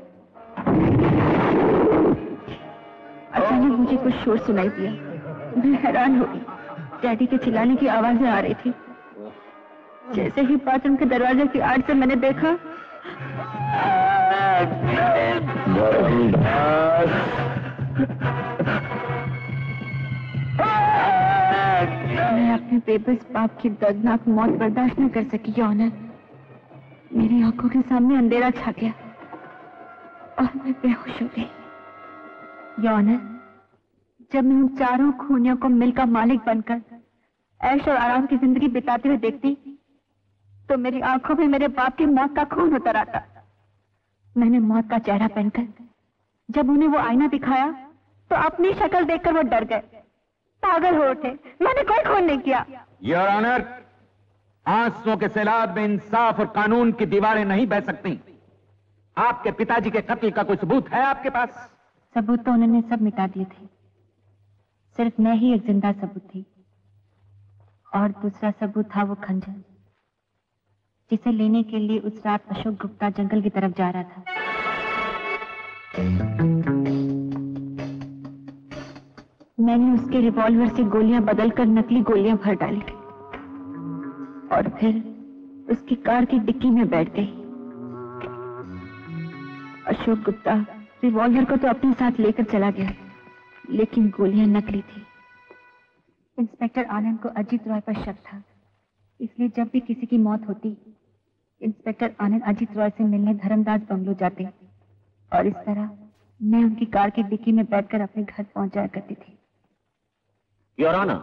Speaker 8: अचानक मुझे कुछ शोर सुनाई दिया। मैं हैरान हो गई, डैडी के चिल्लाने की आवाजें आ रही थी। जैसे ही बाथरूम के दरवाजे की आड़ से मैंने देखा, मैं अपने बेबस बाप की दर्दनाक मौत बर्दाश्त न कर सकी। योर ऑनर, मेरी आंखों के सामने अंधेरा छा गया और मैं बेहोश हो गई। योर ऑनर, जब मैं उन चारों खूनियों को मिल का मालिक बनकर ऐश और आराम की जिंदगी बिताते हुए देखती, तो मेरी आंखों में मेरे बाप की मौत का खून उतर आता। मैंने मौत का चेहरा पहनकर जब उन्हें वो आईना दिखाया, तो अपनी शक्ल देखकर वो डर गए, पागल हो उठे। मैंने कोई खून नहीं किया।
Speaker 13: योर ऑनर, आंसुओं के सैलाब में इंसाफ और कानून की दीवारें नहीं बह सकती। आपके पिताजी के कत्ल का कोई सबूत है आपके पास?
Speaker 8: सबूत तो उन्होंने सब मिटा दिए थे, सिर्फ मैं ही एक जिंदा सबूत थी। और दूसरा सबूत था वो खंजर, जिसे लेने के लिए उस रात अशोक गुप्ता जंगल की तरफ जा रहा था। मैंने उसके रिवॉल्वर से गोलियां बदलकर नकली गोलियां भर डाली और फिर उसकी कार की डिक्की में बैठ गई। अशोक गुप्ता रिवॉल्वर को तो अपने साथ लेकर चला गया, लेकिन गोलियां नकली थी। इंस्पेक्टर आनंद को अजीत रॉय पर शक था, इसलिए जब भी किसी की मौत होती, इंस्पेक्टर आनंद अजीत रॉय से मिलने धर्मदास बंगलो जाते और इस तरह मैं उनकी कार की डिक्की में बैठकर अपने घर पहुंच जाया करती थी।
Speaker 6: योर ऑनर,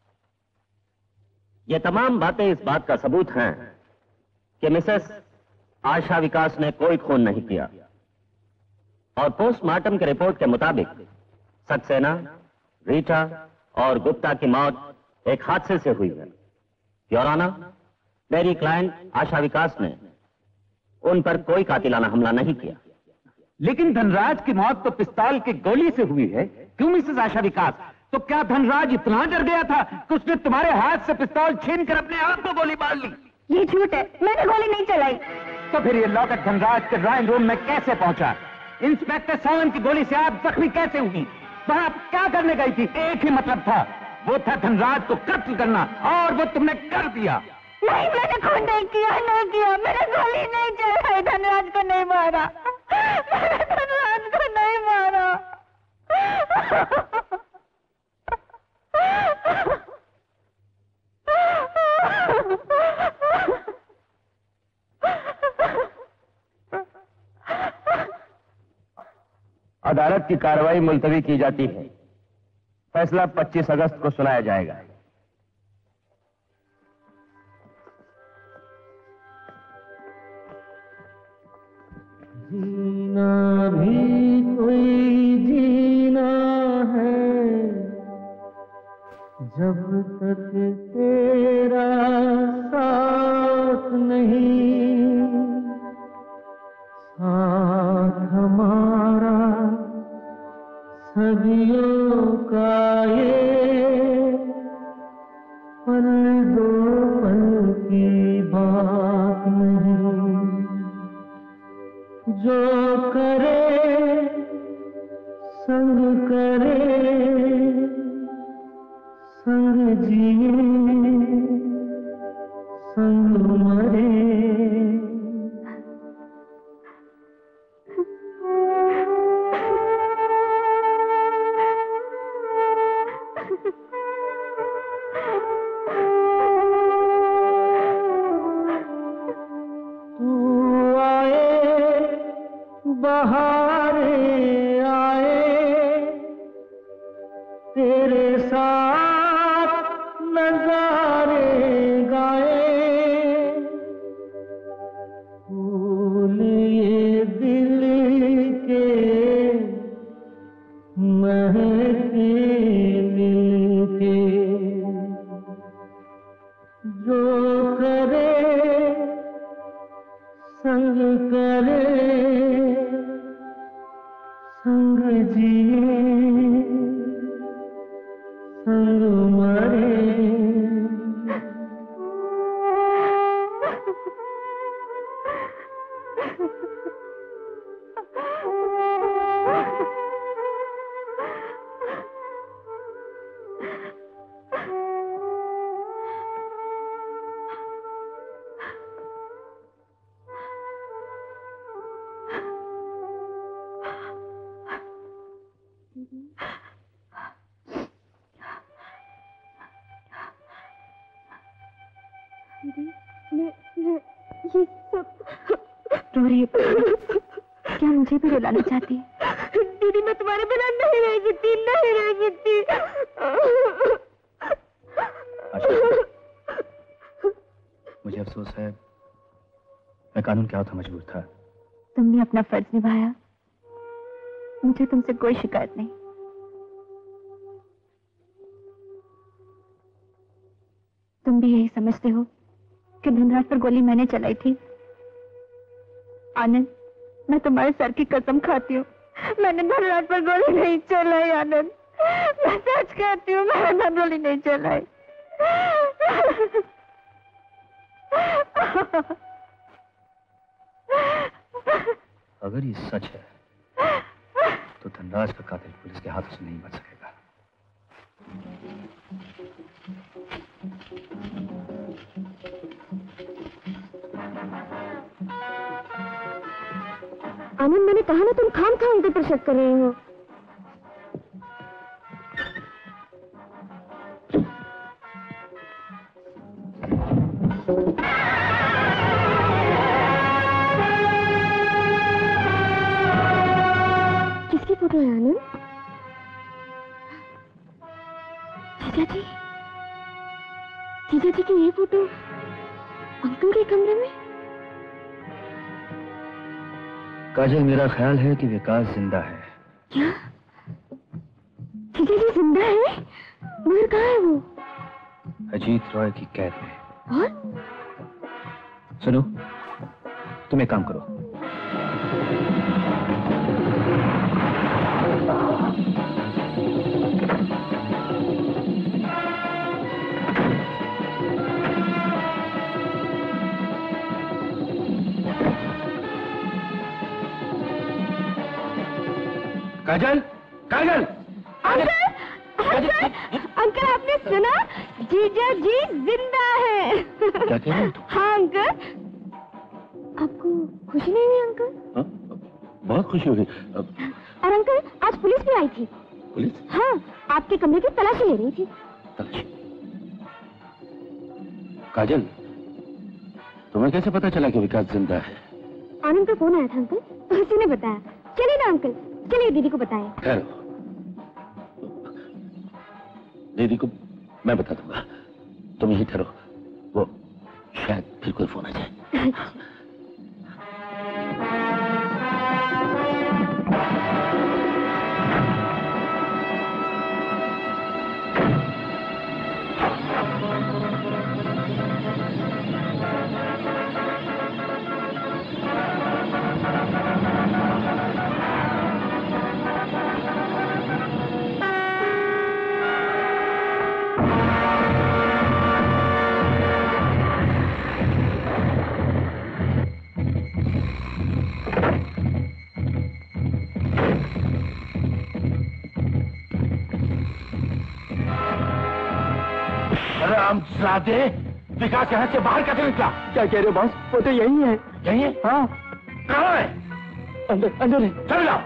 Speaker 6: ये तमाम बातें इस बात का सबूत हैं कि मिसेस आशा विकास ने कोई खून नहीं किया और पोस्टमार्टम के रिपोर्ट के मुताबिक सक्सेना, रीटा और गुप्ता की मौत एक हादसे से हुई है। योर ऑनर, मेरी क्लाइंट आशा विकास ने उन पर कोई कातिलाना हमला नहीं किया।
Speaker 13: लेकिन धनराज की मौत तो पिस्तौल की गोली से हुई है। क्यों मिसेस आशा विकास? तो क्या धनराज इतना डर गया था कि उसने तुम्हारे हाथ से पिस्तौल छीन कर अपने आप को गोली मार ली?
Speaker 8: ये झूठ है, मैंने गोली नहीं चलाई।
Speaker 13: तो फिर ये लॉकेट धनराज के ड्राइंग रूम में कैसे पहुंचा? इंस्पेक्टर सावन की गोली से आप जख्मी कैसे हुई? वहां आप क्या करने गई थी? एक ही मतलब था, वो था धनराज को कत्ल करना, और वो तुमने कर दिया।
Speaker 8: नहीं, मैंने खून नहीं किया, नहीं किया, मैंने गोली नहीं चलाई, धनराज को नहीं मारा, मैंने धनराज को नहीं मारा।
Speaker 13: अदालत की कार्रवाई मुलतवी की जाती है। फैसला पच्चीस अगस्त को सुनाया जाएगा।
Speaker 4: जीना भी कोई जीना है जब तक तेरा साथ नहीं, साथ हमारा सदियों का ये पल दो पल की बात करे संग जिए संग मरे। बहारे आए तेरे साथ नजारे गाए, फूल ये दिल के महके मिलके, जो करे संग करे संग जिए संग मरे।
Speaker 8: क्या मुझे भी रुलाना चाहती है? दीदी मैं तुम्हारे बिना नहीं रह सकती, नहीं रह सकती।
Speaker 6: मुझे अफसोस है, मैं कानून के हाथों मजबूर था।
Speaker 8: तुमने अपना फर्ज निभाया, मुझे तुमसे कोई शिकायत नहीं। तुम भी यही समझते हो कि धनराज पर गोली मैंने चलाई थी? आनंद, मैं तुम्हारे सर की कसम खाती हूँ, मैंने धनराज पर गोली नहीं चलाई। आनंद, मैं सच कहती हूँ, मैंने गोली नहीं चलाई।
Speaker 6: अगर ये सच है तो धनराज का कातिल पुलिस के हाथों से नहीं बच सकेगा।
Speaker 8: आनंद, मैंने कहा ना तुम खाम खा उनके पर शक कर रहे हो। किसकी फोटो है आनंद? जीजा जी, जीजा जी की ये फोटो अंकल के कमरे में?
Speaker 6: काजल, मेरा ख्याल है कि विकास जिंदा है।
Speaker 8: क्या? जीजा जी जिंदा है? मगर कहाँ है वो?
Speaker 6: अजीत रॉय की कैद में।
Speaker 8: और?
Speaker 6: सुनो, तुम एक काम करो,
Speaker 13: Kajal, Kajal,
Speaker 8: uncle, uncle, uncle आपने सुना? जीजा जी जिंदा है।
Speaker 6: क्या कह रहे हो?
Speaker 8: हाँ अंकल, आपको खुशी नहीं हुई अंकल?
Speaker 13: हा? बहुत खुशी हो गई।
Speaker 8: और अंकल, आज पुलिस भी आई थी।
Speaker 13: पुलिस?
Speaker 8: हाँ, आपके कमरे की तलाशी ले रही थी।
Speaker 13: काजल, तुम्हें कैसे पता चला कि विकास जिंदा है?
Speaker 8: आनंद का फोन आया था अंकल, उसी ने बताया। चलिए ना अंकल, चलिए दीदी को बताएं।
Speaker 13: ठहरो, दीदी को मैं बता दूंगा, तुम यहीं ठहरो, वो शायद फिर कोई फोन आ जाए।
Speaker 7: हरामजादे, विकास यहाँ से बाहर कैसे निकला?
Speaker 3: क्या कह रहे हो बॉस? वो तो यही है।
Speaker 7: यही है?
Speaker 3: हाँ।
Speaker 7: कहाँ है?
Speaker 3: अंदर अंदर है।
Speaker 7: चल जाओ।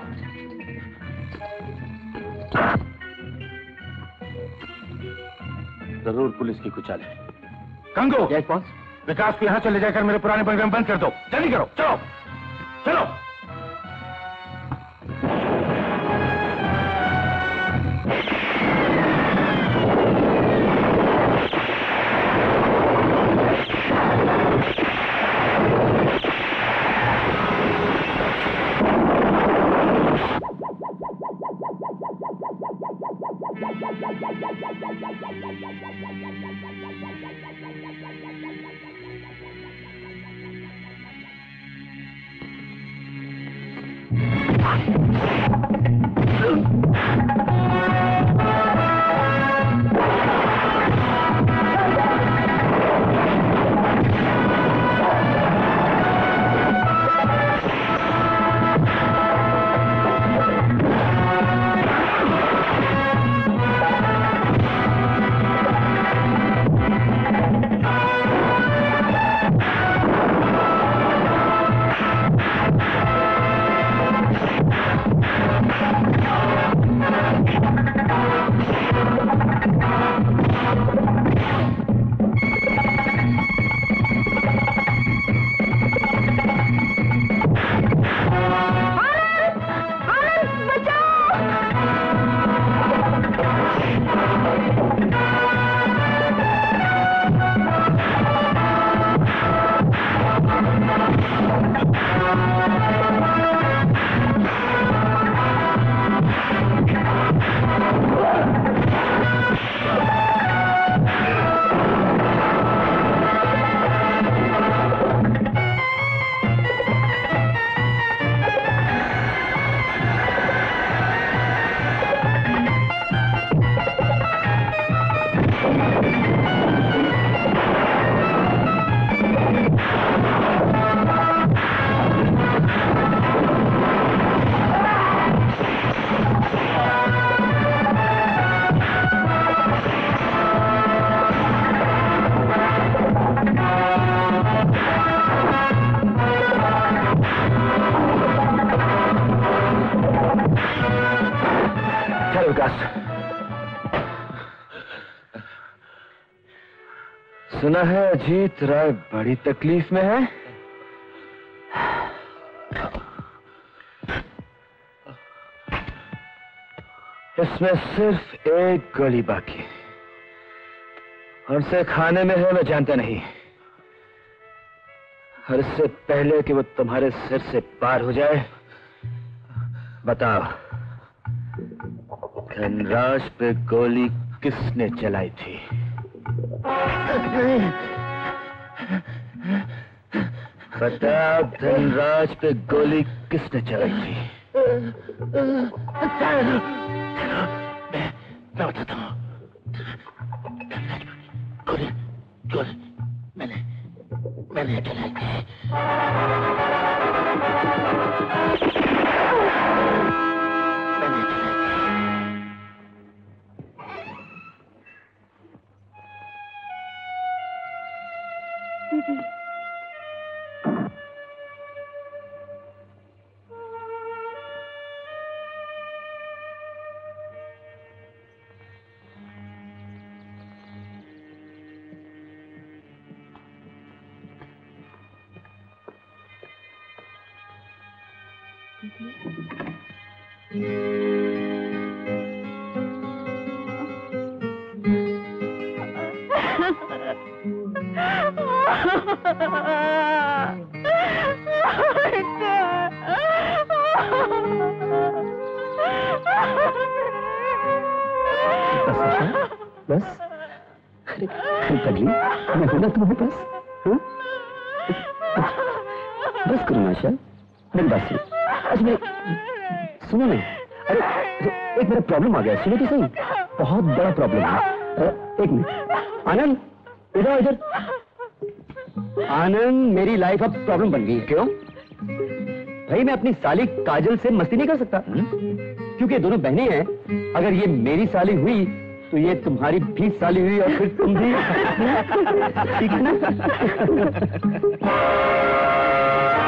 Speaker 7: जरूर पुलिस की कुचाल है। कंगो,
Speaker 3: यस बॉस।
Speaker 7: विकास को यहाँ से ले जाकर मेरे पुराने बंगले में बंद कर दो। जल्दी करो, चलो चलो।
Speaker 6: सुना है अजीत राय बड़ी तकलीफ में है। इसमें सिर्फ एक गोली बाकी और उसे खाने में है मैं जानता नहीं। और इससे पहले कि वो तुम्हारे सिर से पार हो जाए बताओ धनराज पे गोली किसने चलाई थी? बताओ धनराज पे गोली किसने चलाई थी?
Speaker 7: मैं मैं बताता हूँ। गोली गोली मैंने मैंने चलाई थी। मैंने चलाई
Speaker 8: थी। दीदी
Speaker 3: बस अरे पगली मैं हूं ना तुम्हारे पास। हाँ? बस करो आशा मेरी बात सुनो। अच्छा मेरी सुनो ना। अरे एक मेरा प्रॉब्लम आ गया सुनो तो सही। बहुत बड़ा प्रॉब्लम है। एक मिनट आनंद इधर इधर। आनंद मेरी लाइफ अब प्रॉब्लम बन गई। क्यों भाई? मैं अपनी साली काजल से मस्ती नहीं कर सकता क्योंकि दोनों बहनें हैं। अगर ये मेरी साली हुई तो ये तुम्हारी बीस साली हुई और फिर तुम भी। ठीक है ना?